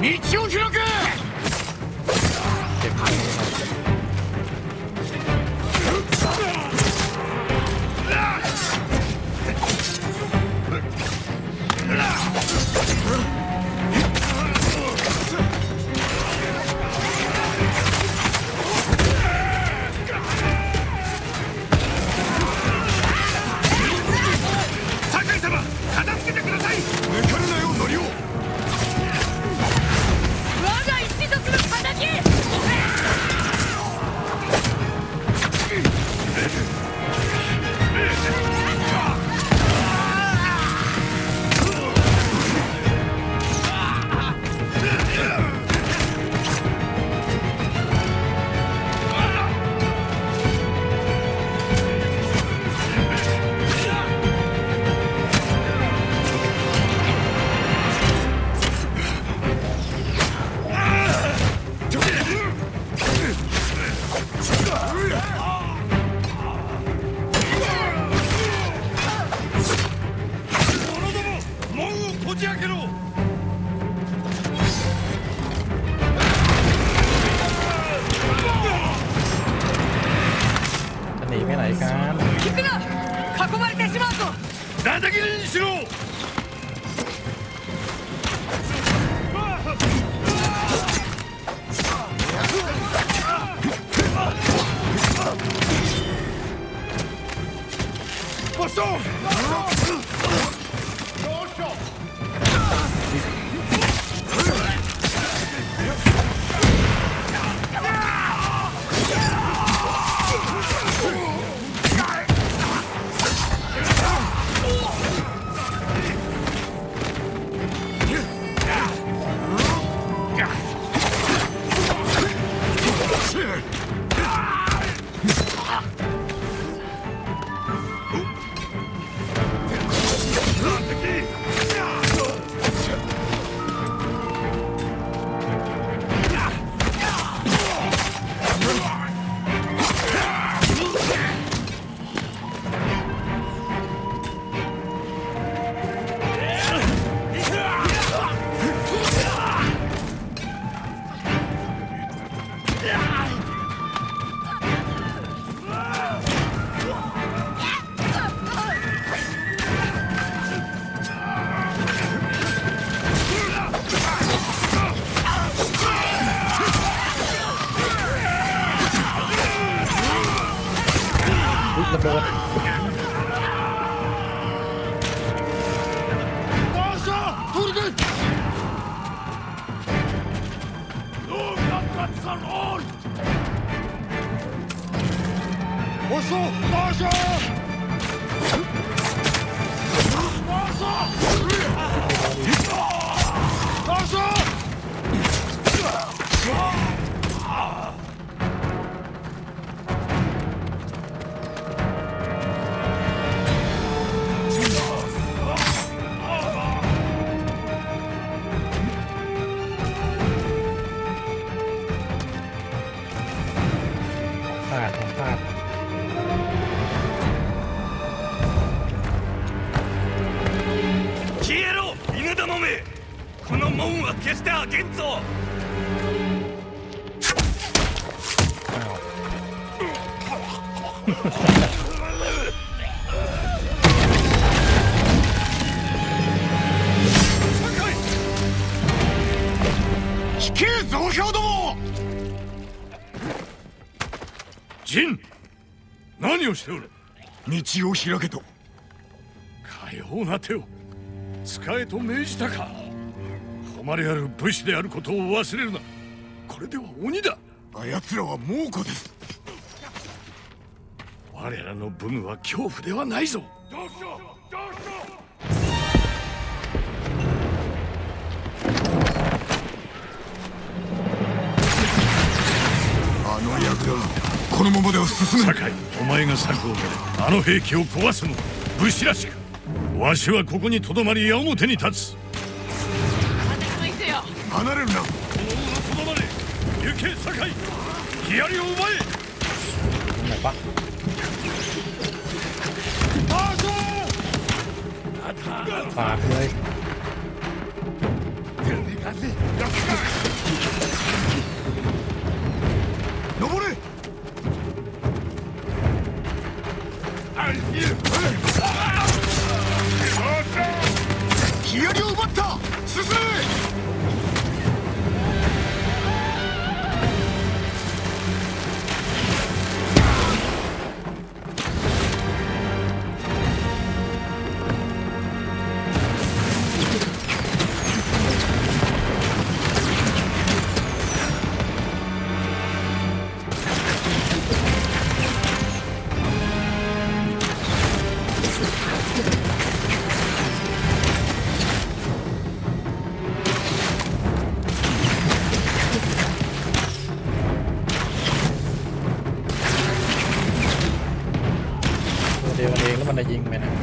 S18: 道を開け。
S6: 酒井様、片付けてください。抜かるなよ、ノリオ。
S10: 我が一族の敵。
S1: จะหนีไปไหนกัน
S10: 行くな。囲まれてしまうぞ。
S18: 叩き斬りにしろ。
S6: ボストン。
S1: ระเบิด
S6: 消えろ、犬どもめ。この門は決して開けんぞ。
S18: 引け、増票ども。
S12: ジン、何をしておる。
S2: 道を開けと。
S12: かような手を使えと命じたか。誉れある武士であることを忘れるな。これでは鬼だ。
S2: あやつらは猛虎です。
S12: 我らの武具は恐怖ではないぞ。
S2: あの役だ。このままでは進めない。
S12: 酒井、お前が策を練れ。あの兵器を壊すのは武士らしく。わしはここにとどまり矢面に立つ。
S2: 離れるな。
S12: この馬とどまれ。行け、酒井。槍を奪え。
S1: ฝากเลย
S2: 登れ。ヒヤリを奪った。進め。
S1: เดียวมันเองแล้วมันจะยิงไปนะ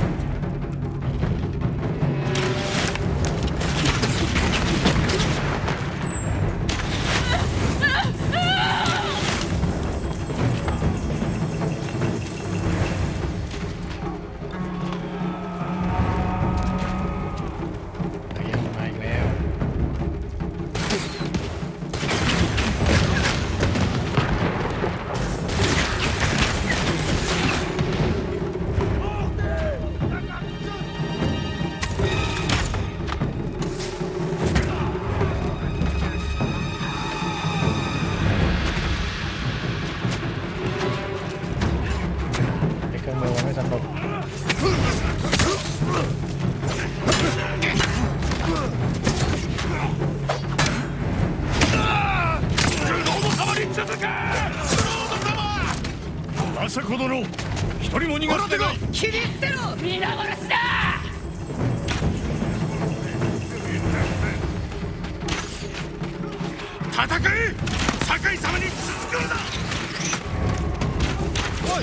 S1: ยังมาอีกแล้วเครื่องมือมันไม่สนุก
S12: 政子殿、一人も逃がしてない。
S10: 切り捨てろ。皆殺しだ。
S12: 戦え。酒井様に続くのだ。おい、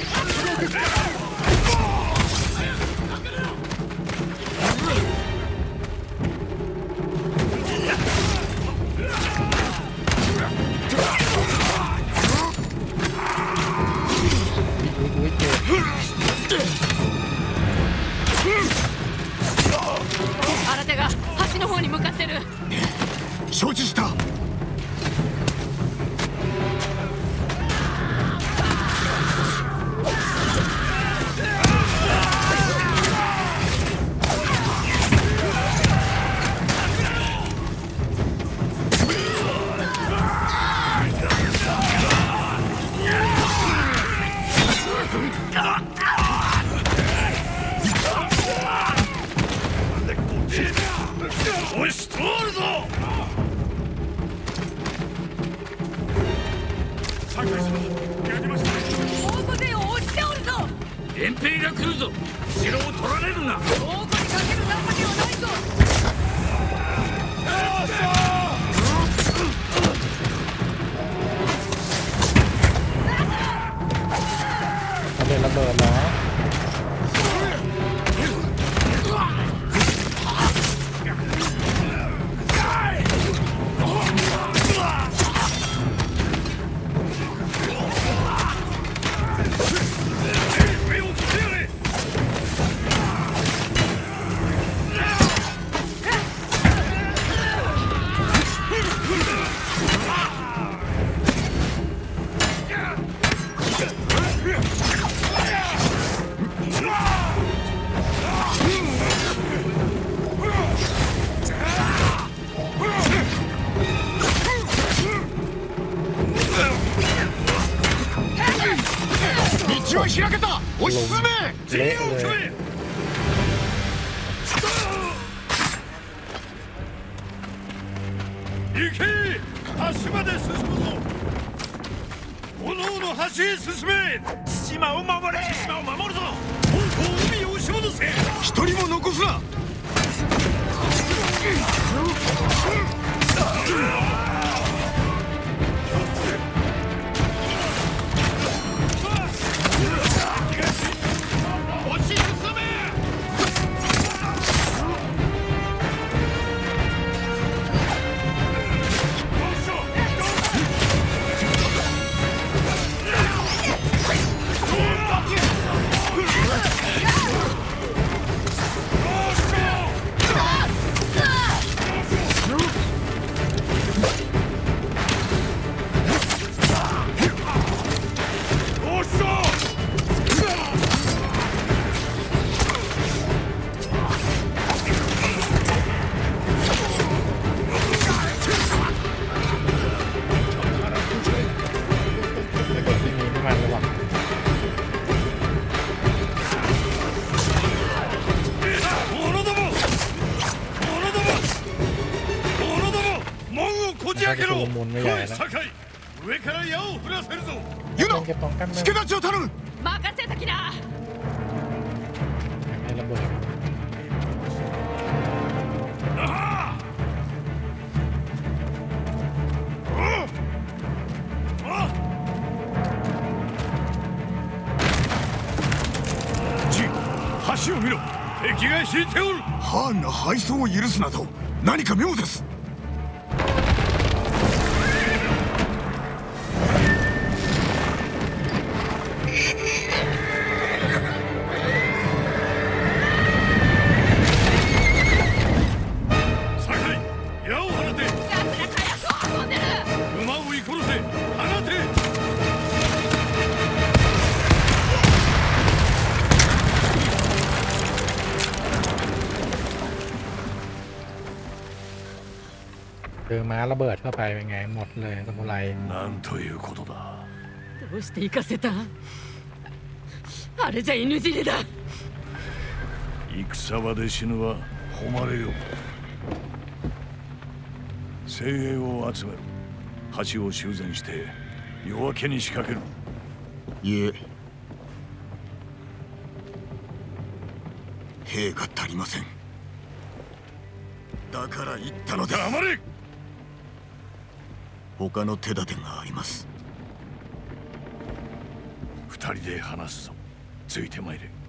S10: 新手が橋の方に向かってる。
S2: 承知した。
S12: 押し通るぞ。酒井様、やりました。
S10: 大勢を押しておるぞ。
S14: 遠兵が来るぞ。城を取られるな。
S10: 大声かける情けはないぞ。
S1: ทำเป็นระเบิดเหรอ
S2: 道は開けた。押し進め。
S12: 陣を組め。行け。橋まで進むぞ。おのおの橋へ進め。対馬を守れ。対馬を守るぞ。本当海を押し戻せ。
S2: 一人も残すな。
S1: มุนไม่ใหญ่แล้ว
S18: 上から矢を降らせるぞ。
S2: ユナ、助太刀を頼む。
S10: 任せときな。
S1: ให้ระเบิด
S18: 橋を見ろ。敵が引いておる。
S2: ハーンが敗走を許すなど何か妙です。เจอม้าระเบิดเข้าไปเป็นไงหมดเลยซามูไร
S12: なんということだ。
S10: どうして行かせた？あれじゃ犬死にだ。
S12: 戦場で死ぬは誉れよ。精鋭を集める。橋を修繕して夜明けに仕掛ける。
S2: いえ、兵が足りません。だから言ったのです。
S12: 黙れ。
S2: 他の手立てがあります。
S12: 二人で話すぞ。ついてまいれ。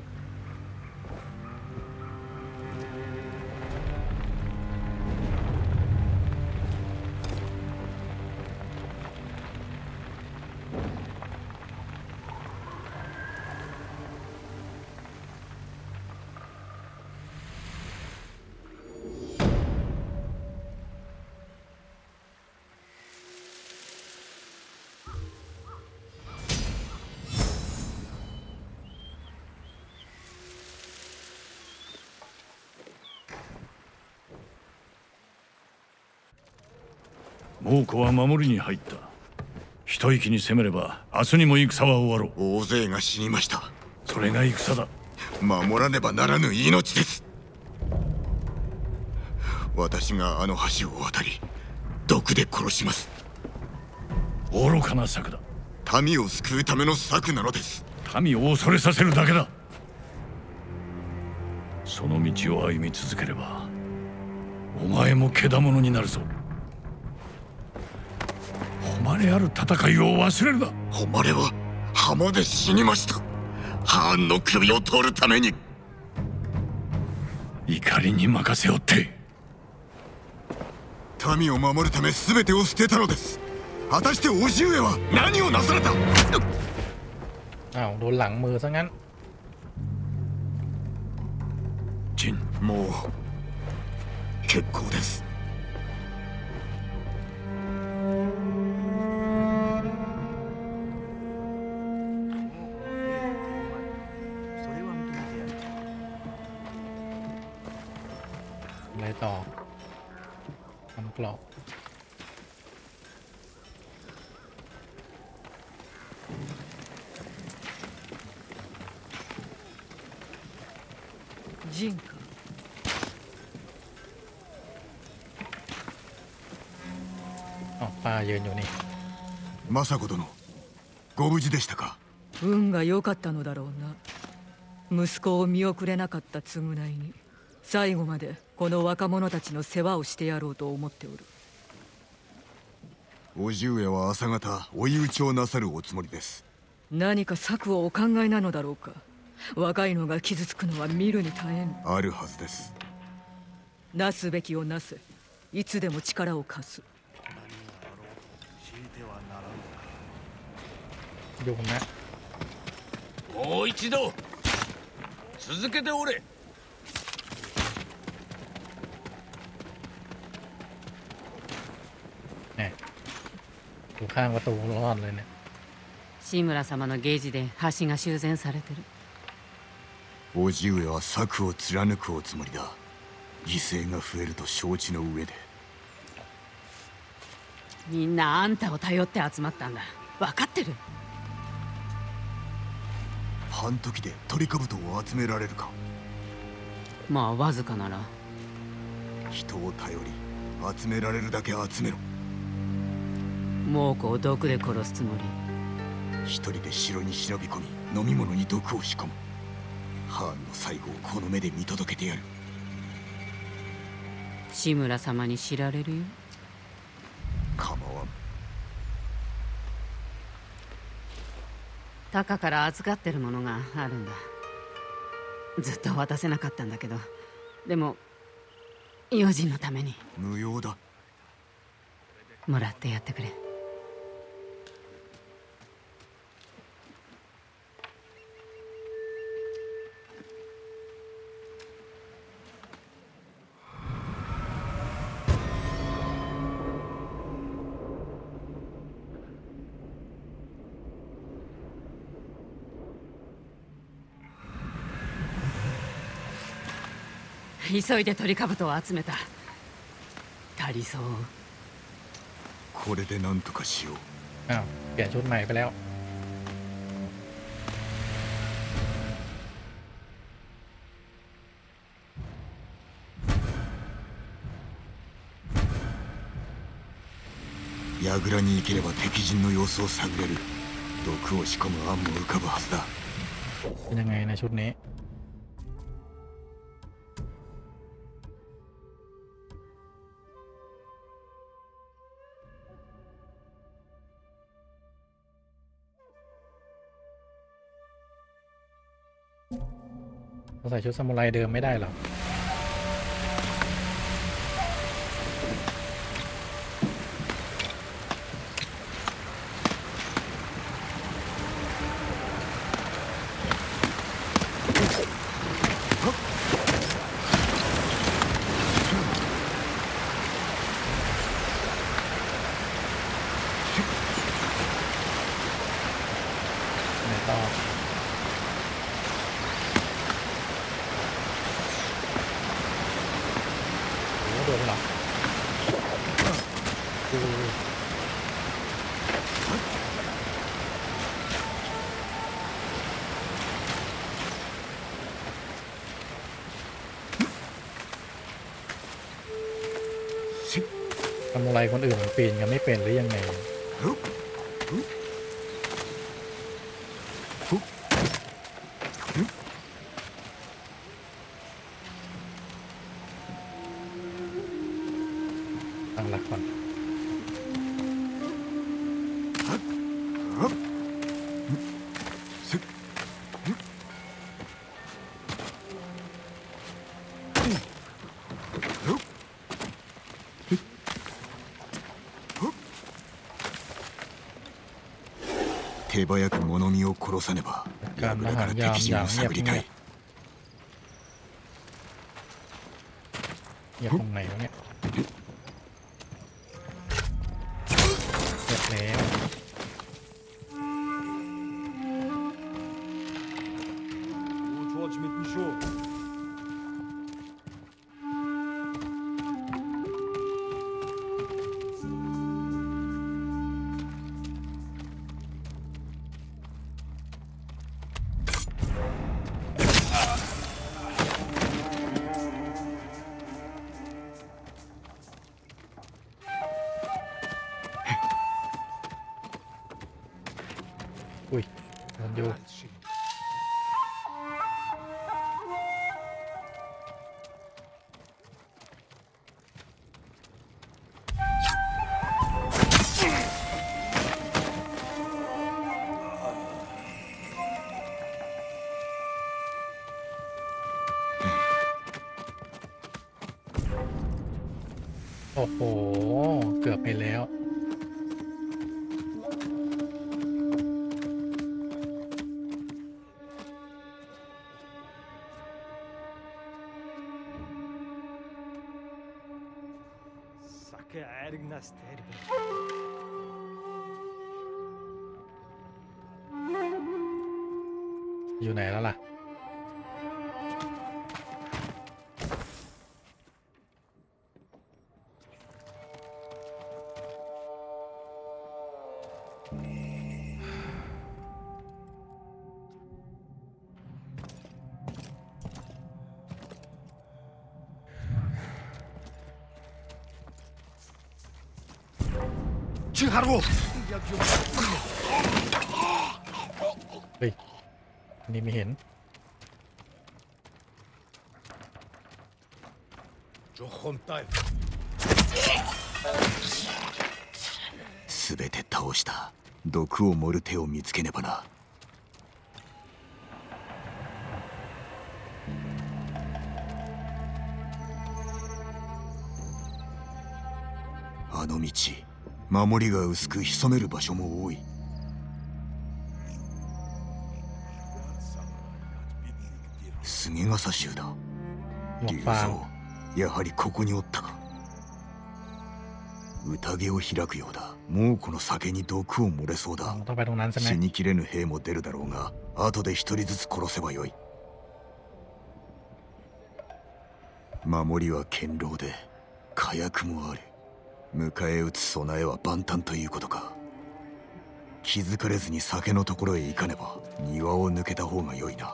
S12: 猛虎は守りに入った。一息に攻めれば明日にも戦は終わろ
S2: う。大勢が死にました。
S12: それが戦だ。
S2: 守らねばならぬ命です。私があの橋を渡り毒で殺します。
S12: 愚かな策だ。
S2: 民を救うための策なのです。
S12: 民を恐れさせるだけだ。その道を歩み続ければお前も獣になるぞ。誉れある戦いを忘れるな。
S2: 誉れは浜で死にました。ハーンの首を取るために。
S12: 怒りに任せおって。
S2: 民を守るため全てを捨てたのです。果たして叔父上は何をなされた。
S1: อ้าวโดนหลังมือซะงั้น
S12: ジン、
S2: もう結構です。
S1: อะไรต่อทำกรอบ
S10: ジンか。
S1: อ๋อป้ายืนอยู่นี่
S2: 政子殿、ご無事でしたか。
S9: 運が良かったのだろうな。息子を見送れなかった償いに最後までこの若者たちの世話をしてやろうと思っておる。
S2: 叔父上は朝方追い打ちをなさるおつもりです。
S9: 何か策をお考えなのだろうか。若いのが傷つくのは見るに耐えん。
S2: あるはずです。
S9: なすべきをなせ。いつでも力を貸す。
S1: ยุ่งนะ
S14: もう一度続けておれ。
S1: ねอยู่ข้างประตูรอดเลยเนี่ย
S10: 志村様のゲージで橋が修繕されてる。
S2: 叔父上は策を貫くおつもりだ。犠牲が増えると承知の上で。
S10: みんなあんたを頼って集まったんだ。分かってる。
S2: 半時でトリカブトを集められるか。
S10: まあわずかなら。
S2: 人を頼り集められるだけ集めろ。
S10: 猛虎を毒で殺すつもり？
S2: 一人で城に忍び込み飲み物に毒を仕込む。ハーンの最後をこの目で見届けてやる。
S10: 志村様に知られるよ。
S2: 構わん。
S10: タカから預かってるものがあるんだ。ずっと渡せなかったんだけど、でも用心のために。
S2: 無用だ。
S10: もらってやってくれ。急いでトリカブトを集めた。足りそう。
S2: これでなんとかしよう。
S1: อ้าวเปลี่ยนชุดใหม่ไปแล้ว
S2: 櫓に行ければ敵陣の様子を探れる。毒を仕込む案も浮かぶはずだ。
S1: เป็นยังไงในชุดนี้เราใส่ชุดซามูไรเดิมไม่ได้หรอไหนต่อโดนหรอทำอะไรคนอื่นมันปีนกันไม่เป็นหรือยังไงตั้งหลักก่อน
S2: 手早く物見を殺さねば。櫓から敵陣を探りたい。
S1: อย่าตรงไหนวะเนี่ยเสร็จแล้วอุ้ยมันอยู่โอ้โหเกือบไปแล้วอยู่ไหนแล้วล่ะเฮ้ยนี่ไม่เห็น
S2: すべて倒した。毒を盛る手を見つけねばな。あの道、守りが薄く潜める場所も多い。菅笠衆だ。龍蔵、やはりここにおったか。宴を開くようだ。もうこの酒に毒を漏れそうだ。死にきれぬ兵も出るだろうが、後で一人ずつ殺せばよい。守りは堅牢で火薬もある。迎え撃つ備えは万端ということか。気づかれずに酒のところへ行かねば庭を抜けた方がよいな。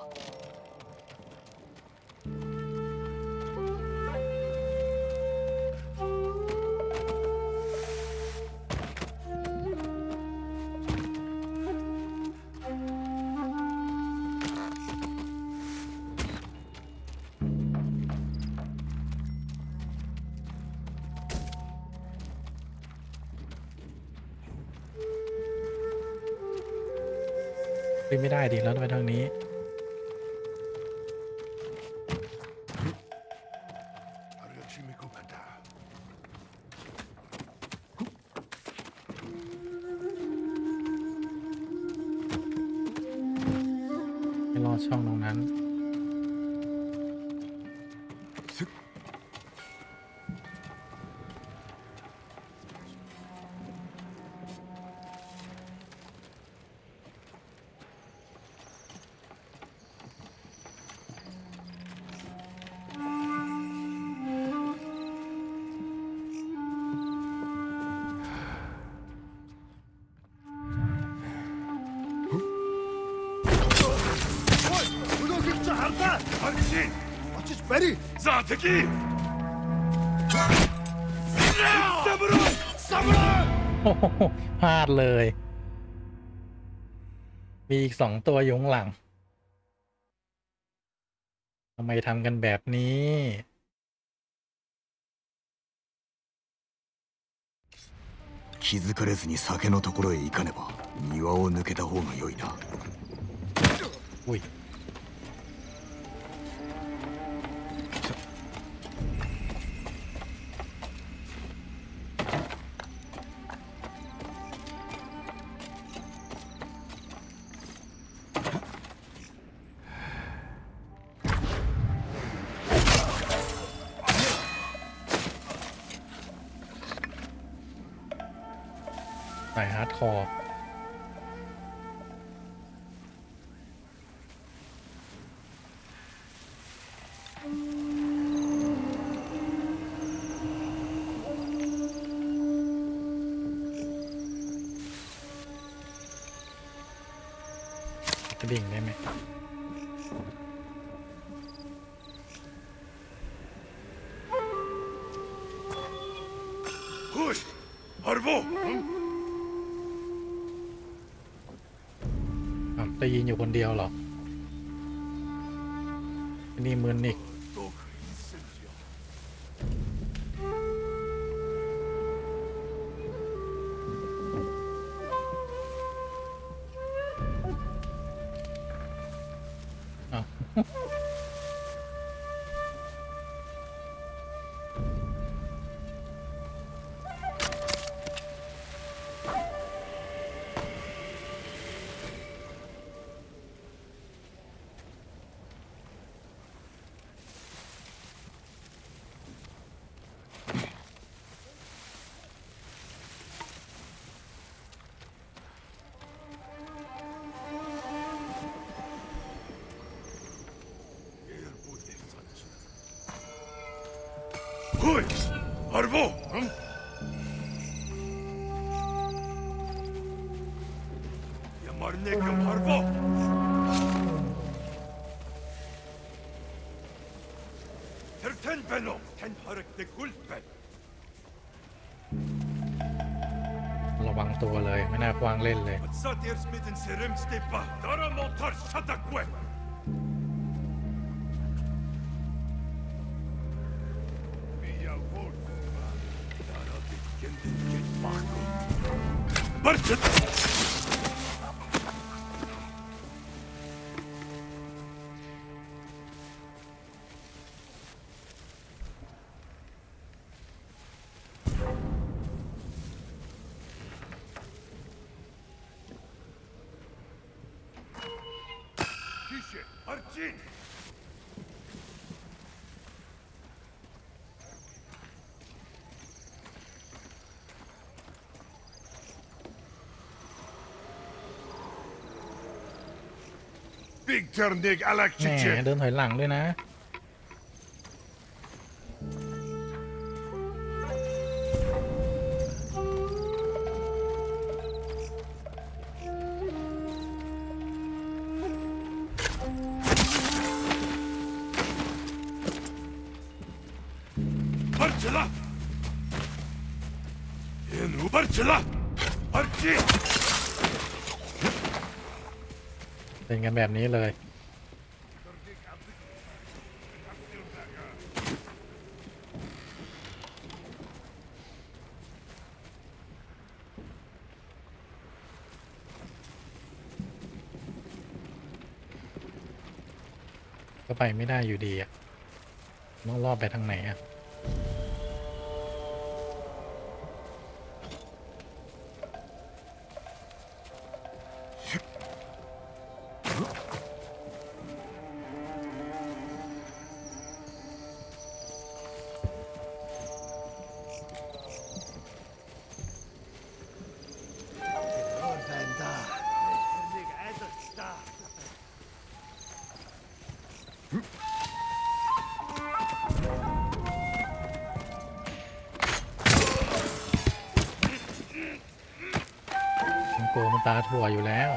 S1: ไปไม่ได้ดิแล้วไปทางนี้ไปรอช่องตรงนั้นโอ้โหพลาดเลยมีอีกสองตัวอยู่ข้างหลังทำไมทำกันแบบนี้
S2: 気づかれずに酒のところへ行かねば庭を抜けた方が良いな。
S1: おいสายฮาร์ดคอร์กระดิ่งได้ไหม
S18: เฮ้ยฮาร์โบ
S1: จะยืนอยู่คนเดียวหรอนี่มือนิกอ้าว
S18: おい、アルボー。やまるねえか、アルボー。Terten beno, ten harek de gulpe.
S1: เราระวังตัวเลยไม่น่ากว้างเล่นเลย
S18: Big Ternig
S1: แหม
S18: Alakchiche.
S1: เดินถอยหลังด้วยนะ
S18: Barcela. Enu Barcela. Archi.
S1: เป็นกันแบบนี้เลยก็ไปไม่ได้อยู่ดีอ่ะต้องรอบไปทางไหนอ่ะโกมันตาถั่วอยู่แล้ว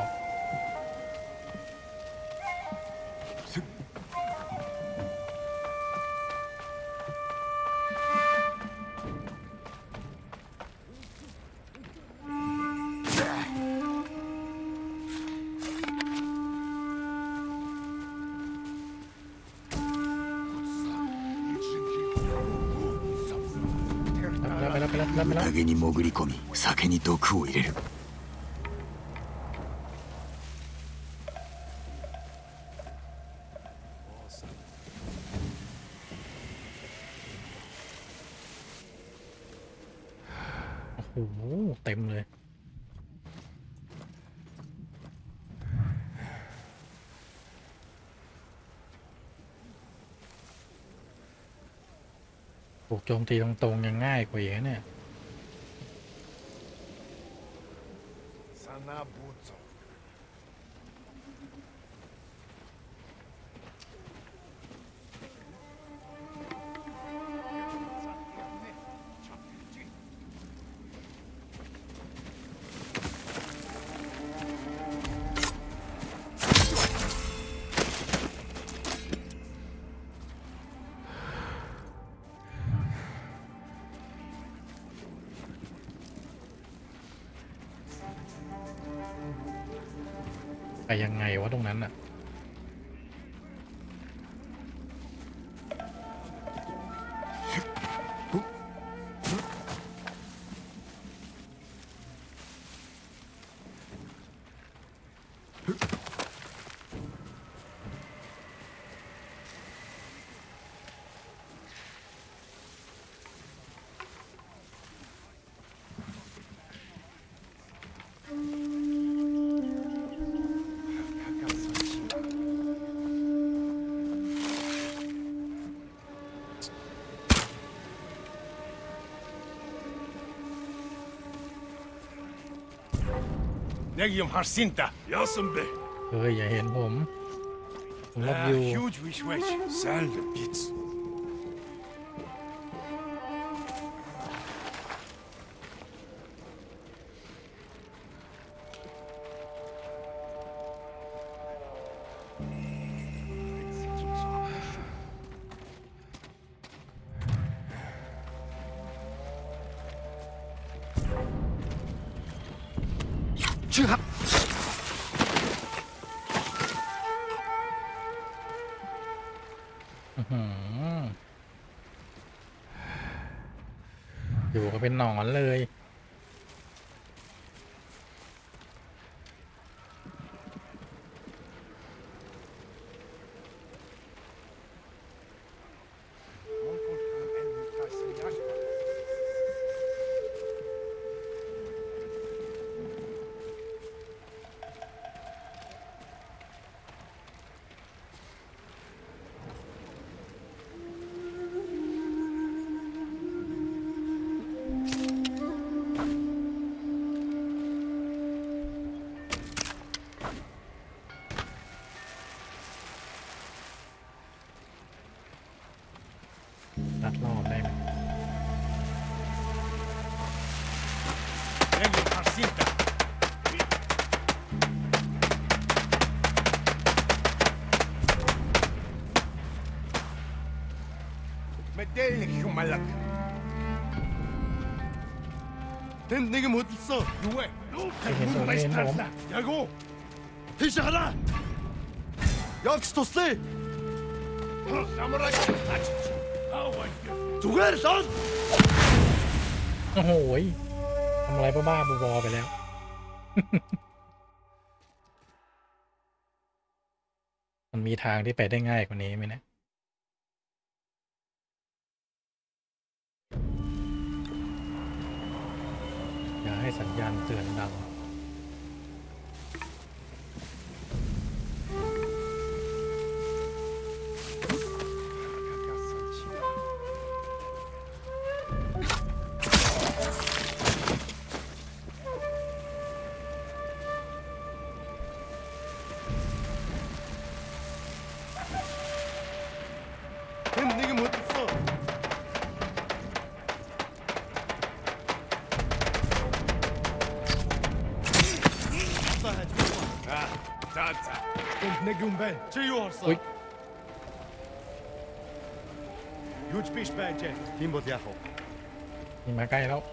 S2: 宴に潜り込み酒に毒を入れる。
S1: โอ้โหเต็มเลยถูกโจมตีตรงๆยังง่ายกว่าอย่างนี้เนี่ยไปยังไงวะตรงนั้นอ่ะ
S18: Negium Harsinta. Yasunbe.
S1: เฮ้ยอย่าเห็นผมผมลบอยู่
S18: Huge wish wish. Salve bits.
S19: 去哈。
S1: อยู่ก็เป็นหนอนเลย ลัดรอบได้ไหม
S19: مدينك شو مالك تندق مدلصو نوي تندق ما يشتغل يا جو في شغلة ياكس تصلي تغير صوت
S1: โอ้โหทำอะไรบ้าๆบอๆไปแล้ว มันมีทางที่ไปได้ง่ายกว่านี้ไหมนะอย่าให้สัญญาณเตือนดังอุ๊ย
S19: يوج بيش باجي تيمبو ياخو
S1: นี่มาใกล้แล้ว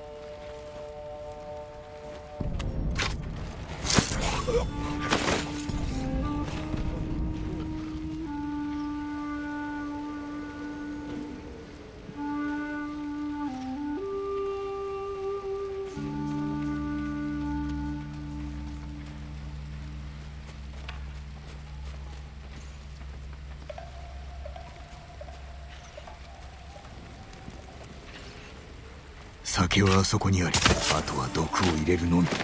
S2: 酒はあそこにあり、あとは毒を入れるのみ。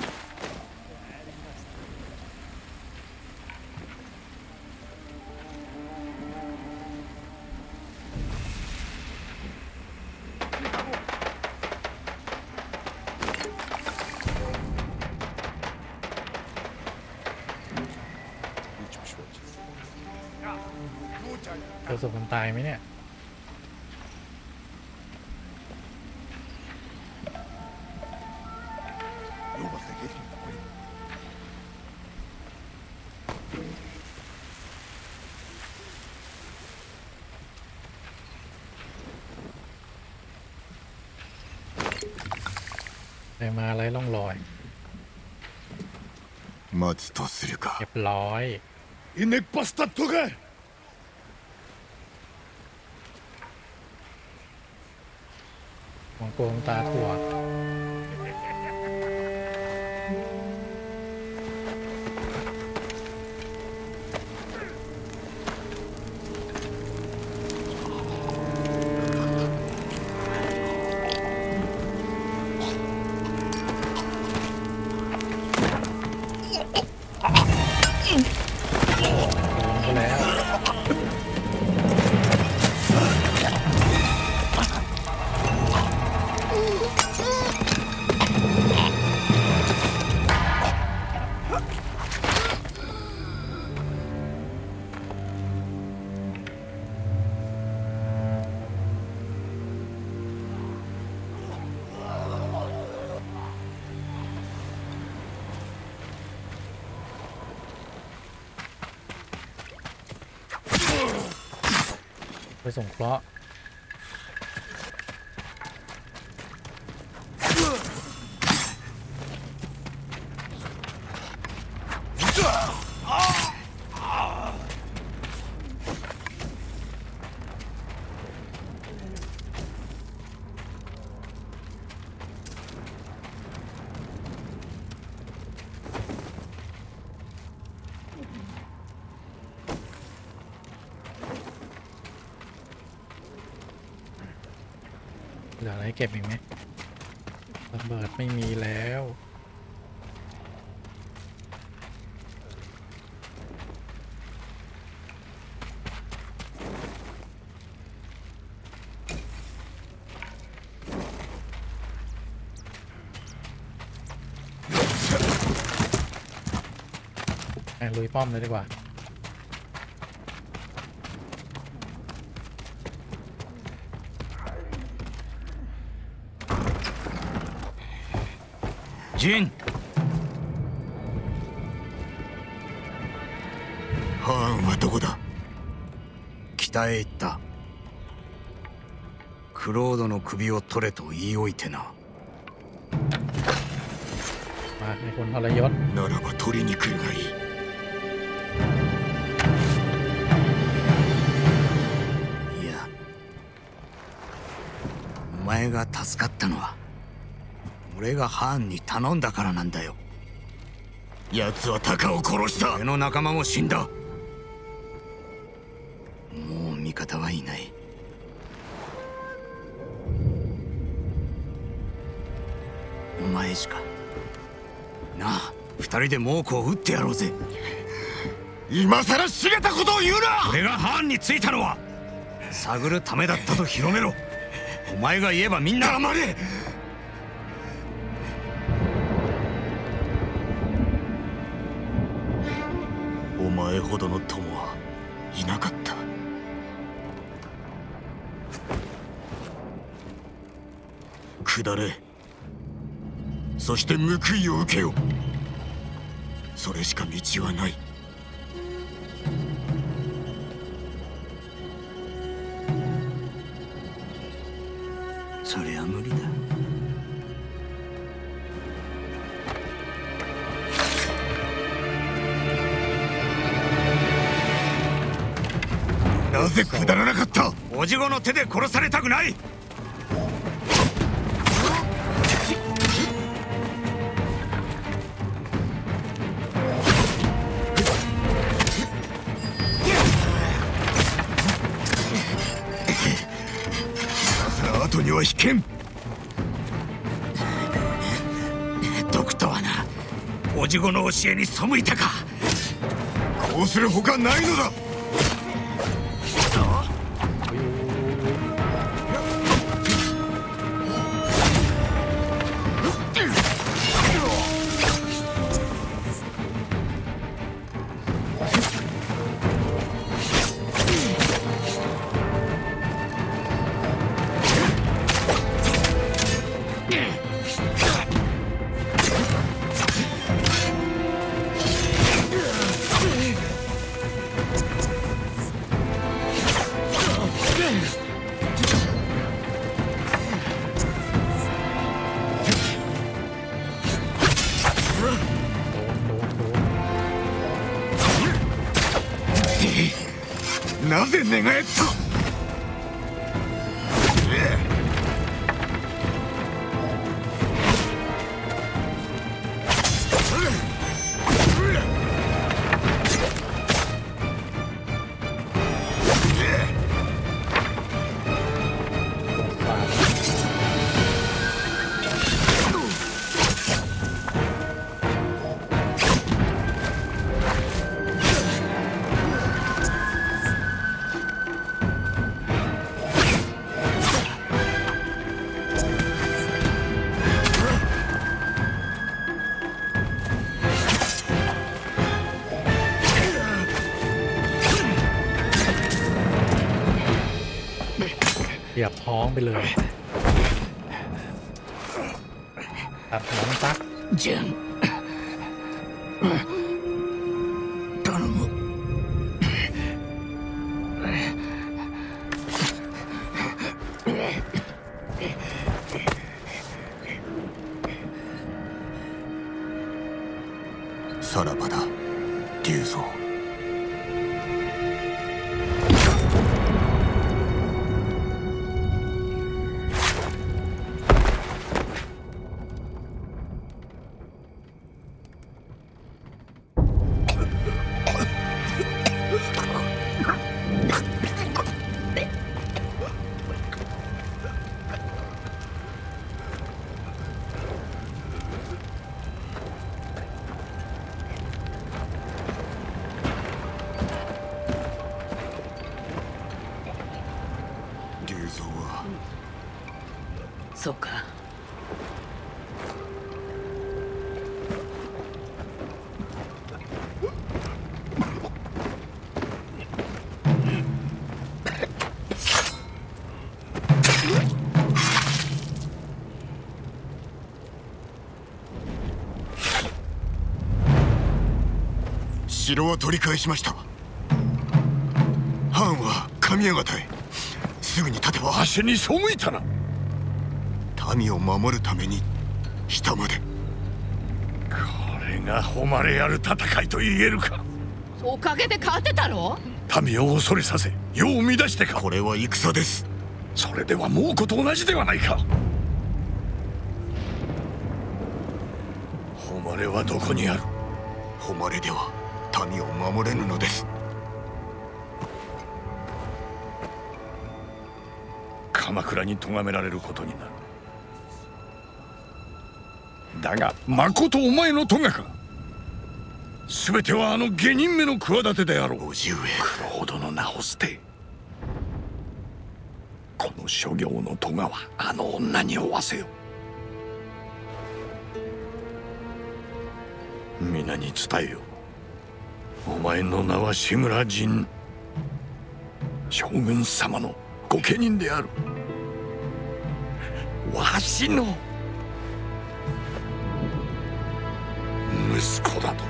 S1: จะสุกมันตายไหมเนี่ยได้มาอะไรล่องลอย
S2: 待つとするか。
S1: เรียบร้อย
S19: イネバスタットが
S1: มองโกงตาถั่วไปส่งเคราะห์เหลืออะไรเก็บอีกไหมระเบิดไม่มีแล้วลุยป้อมเลยดีกว่า
S2: ジンハーンはどこだ。北へ行った。クロードの首を取れと言い置いてな。
S1: มาในคนทรยศ
S2: ならば取りに来るがいい。いや、お前が助かったのは俺がハーンに頼んだからなんだよ。奴はタカを殺した。俺の仲間も死んだ。もう味方はいない。お前しかなあ、二人で猛虎を撃ってやろうぜ。今さらしげたことを言うな。俺がハーンについたのは探るためだったと広めろ。お前が言えばみんな黙れ。お前ほどの友はいなかった。下れ、そして報いを受けよ。それしか道はない。それは無理だ。なぜ下らなかった。おじごの手で殺されたくない。後には引けん。毒とはな、おじごの教えに背いたか。こうするほかないのだ。なぜ寝返った。
S1: เหยียบท้องไปเลยตัดท้องซัก
S2: ジン頼む。さらばだ、竜蔵。 竜蔵は、
S10: そうか。
S2: 城は取り返しました。藩は神谷方へ。すぐに立てば。
S12: 足に背いたな。
S2: 民を守るために下まで。
S12: これが誉れある戦いと言えるか。
S10: おかげで勝てたろ。
S12: 民を恐れさせ世を乱してか。
S2: これは戦です。
S12: それでは猛虎と同じではないか。誉れはどこにある。
S2: 誉れでは民を守れぬのです。
S12: 鎌倉に咎められることになる。だがまことお前の咎か。全てはあの下人めの企てであろう。
S2: 叔父上、
S12: 九郎殿の名を捨て、この諸行の咎はあの女に負わせよ。皆に伝えよ。お前の名は志村陣、将軍様の御家人である。わしの息子だと。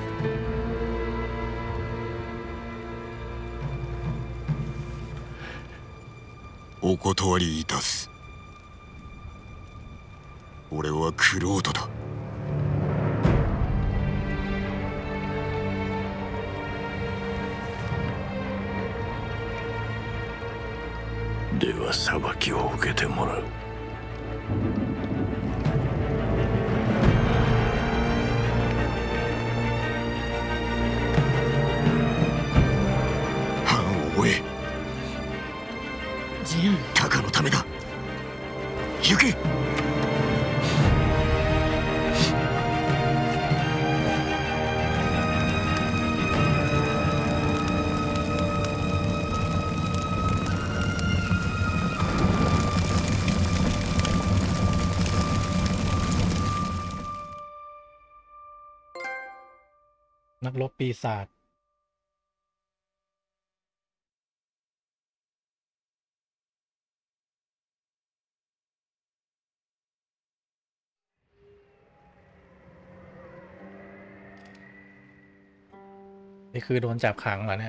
S2: お断りいたす。俺は玄人だ。
S12: では裁きを受けてもらう。
S2: 藩を追え。
S10: 陣、
S2: 鷹のためだ。行け。
S1: นักรบปีศาจนี่คือโดนจับขังเหรอเนี่ย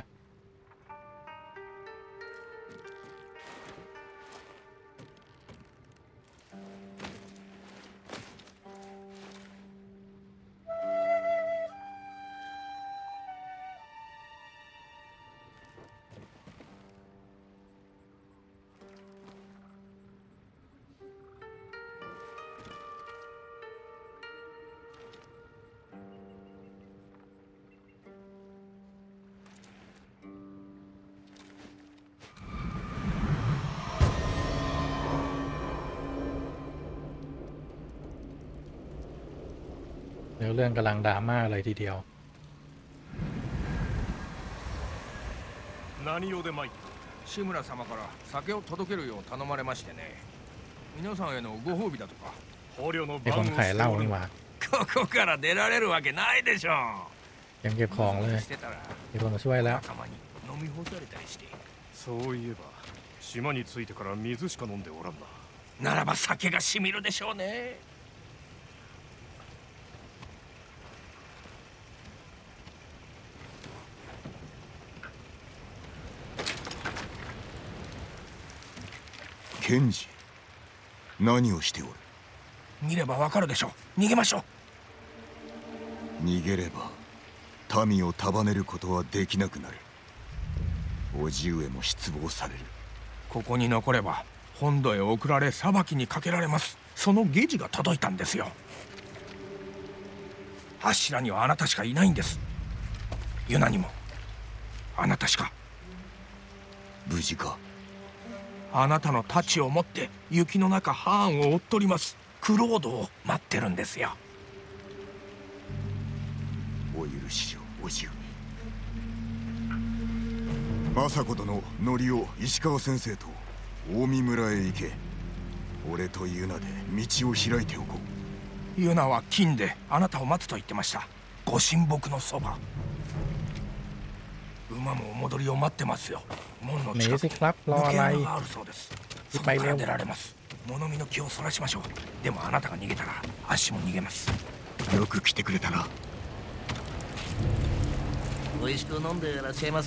S1: เนื้อเรื่องกำลังดราม่าเลยทีเดียว
S15: 何用で参った。志村様から酒を届けるよう頼まれましてね。皆さんへのご褒美だとか。
S1: 捕虜の番をしております。
S15: ここから出られるわけないでしょう。
S1: ยังเก็บของเลยมีคนมาช่วยแล้ว
S15: 仲間に飲み干されたりして。
S5: そういえば島に着いてから水しか飲んでおらんな。
S15: ならば酒がしみるでしょうね。
S2: 検事、何をしておる。
S15: 見ればわかるでしょう。逃げましょ
S2: う。逃げれば民を束ねることはできなくなる。叔父上も失望される。
S15: ここに残れば本土へ送られ裁きにかけられます。その下知が届いたんですよ。柱にはあなたしかいないんです。ユナにもあなたしか。
S2: 無事か。
S15: あなたの太刀を持って雪の中藩を追っとります。クロードを待ってるんですよ。
S2: お許しを、叔父上。政子殿、則夫、石川先生と近江村へ行け。俺とユナで道を開いておこ
S15: う。ユナは金であなたを待つと言ってました。ご神木のそば。馬もお戻りを待ってますよ。門の近くに抜け穴があるそうです。そこから出られます。物見の気をそらしましょう。でもあなたが逃げたら足も逃げます。
S2: よく来てくれたな。
S6: 美味しく飲んでいらっしゃいます？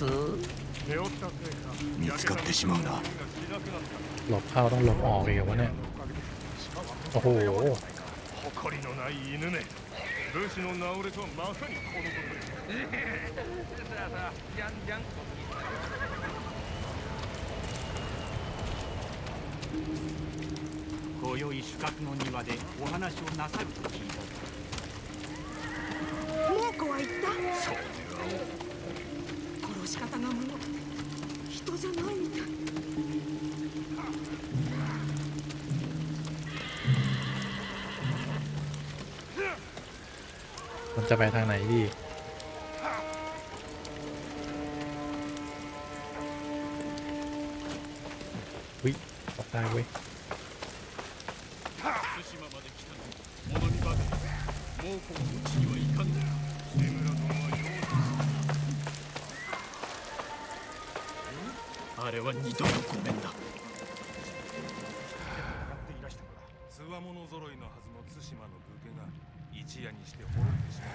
S2: 見つかってしまうな。
S1: หลบเข้าต้องหลบออกอีกวะเนี่ยโอ้โห
S5: 誇りのない犬め。武士の名折れとはまさにこのことです。さあさあ、じゃんじゃん。
S20: 今宵主客の庭でお話をなさると聞いた。
S9: 猛虎は言った？
S5: そうでは
S9: 殺し方が重くて人じゃないみたい。
S1: มันจะไปทางไหนดีวิตกได้เว้ย
S14: あれは二度のごめんだ。
S13: つわもの揃いのはずの対馬の武家が一夜にして滅びてしま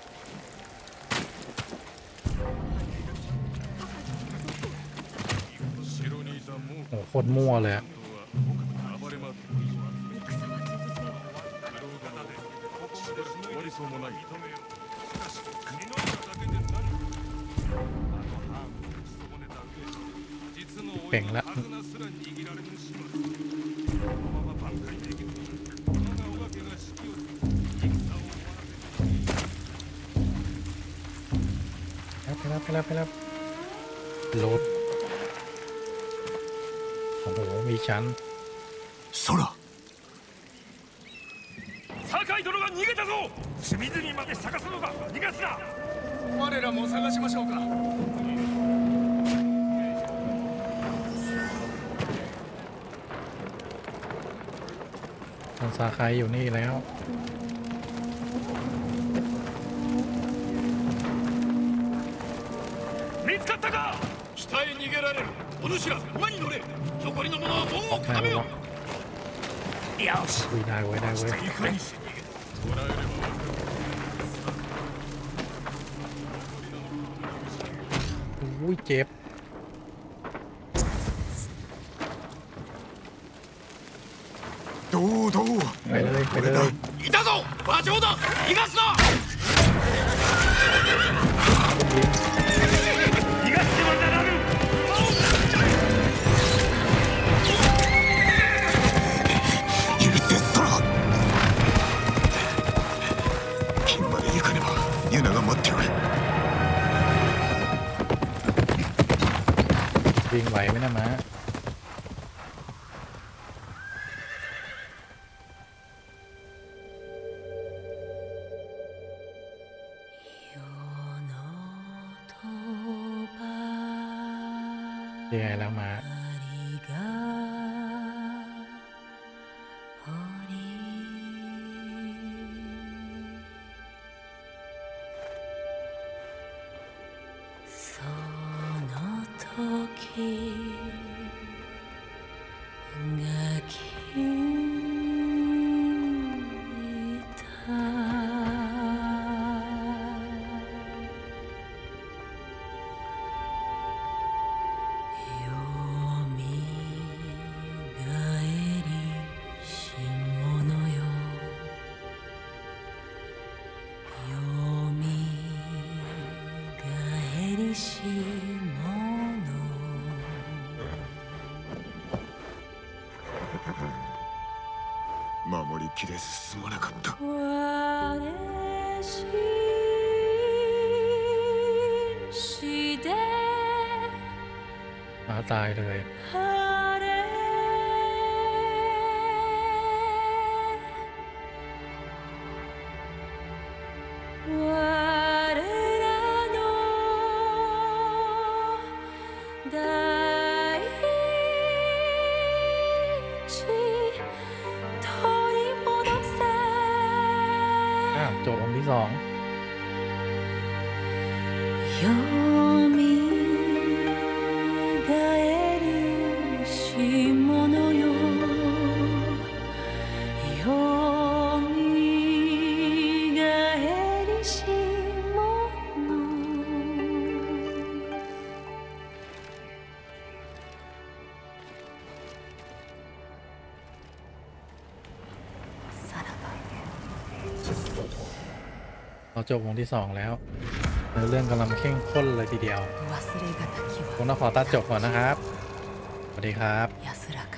S13: う。城にいた猛
S1: โอ้โคตรมั่วเลยอะ
S13: 暴れ回ってくる人は苦労方でここまで終わりそうもない。認めよう。しかし二の矢だけで何かあのハーンを打ち損ねた上実の親の手綱すら握られぬ始末。このまま挽回できるこのがおがけが指揮をつけ戦を終わらせて
S1: ไปแล้วไปแล้วไปแล้วรถโอ้โหมีชั้น
S2: 空
S5: 酒井殿が逃げたぞ。隅々まで探すのが逃がすな。
S15: 我らも探しましょうか。
S1: ทางซาไคอยู่นี่แล้ว
S5: 見つかったか。
S14: 北へ逃げられる。お主ら馬に乗れ。残りの者は門を固めよう。
S15: よし。
S1: คุยได้ไว้ได้ไว้
S5: いかにして逃げ捕らえれば分かる。
S1: อุ้ยเจ็บ
S2: どうどう
S1: ไปเลยไปเลย
S14: いたぞ馬上だ。逃がすな。
S5: 逃がしてはならぬ。
S2: 許って空金まで行かねばユナが待っておる。
S1: วิ่งไหวไหมนะม้ายังไงแล้วมา
S2: 守りきれずすまなかった。
S1: ม้าตายเลยจบองค์ที่สองเราจบวงที่สองแล้วเนื้อเรื่องกำลังเข้มข้นเลยทีเดียวผมต้องขอตัดจบก่อนนะครับสวัสดีครับ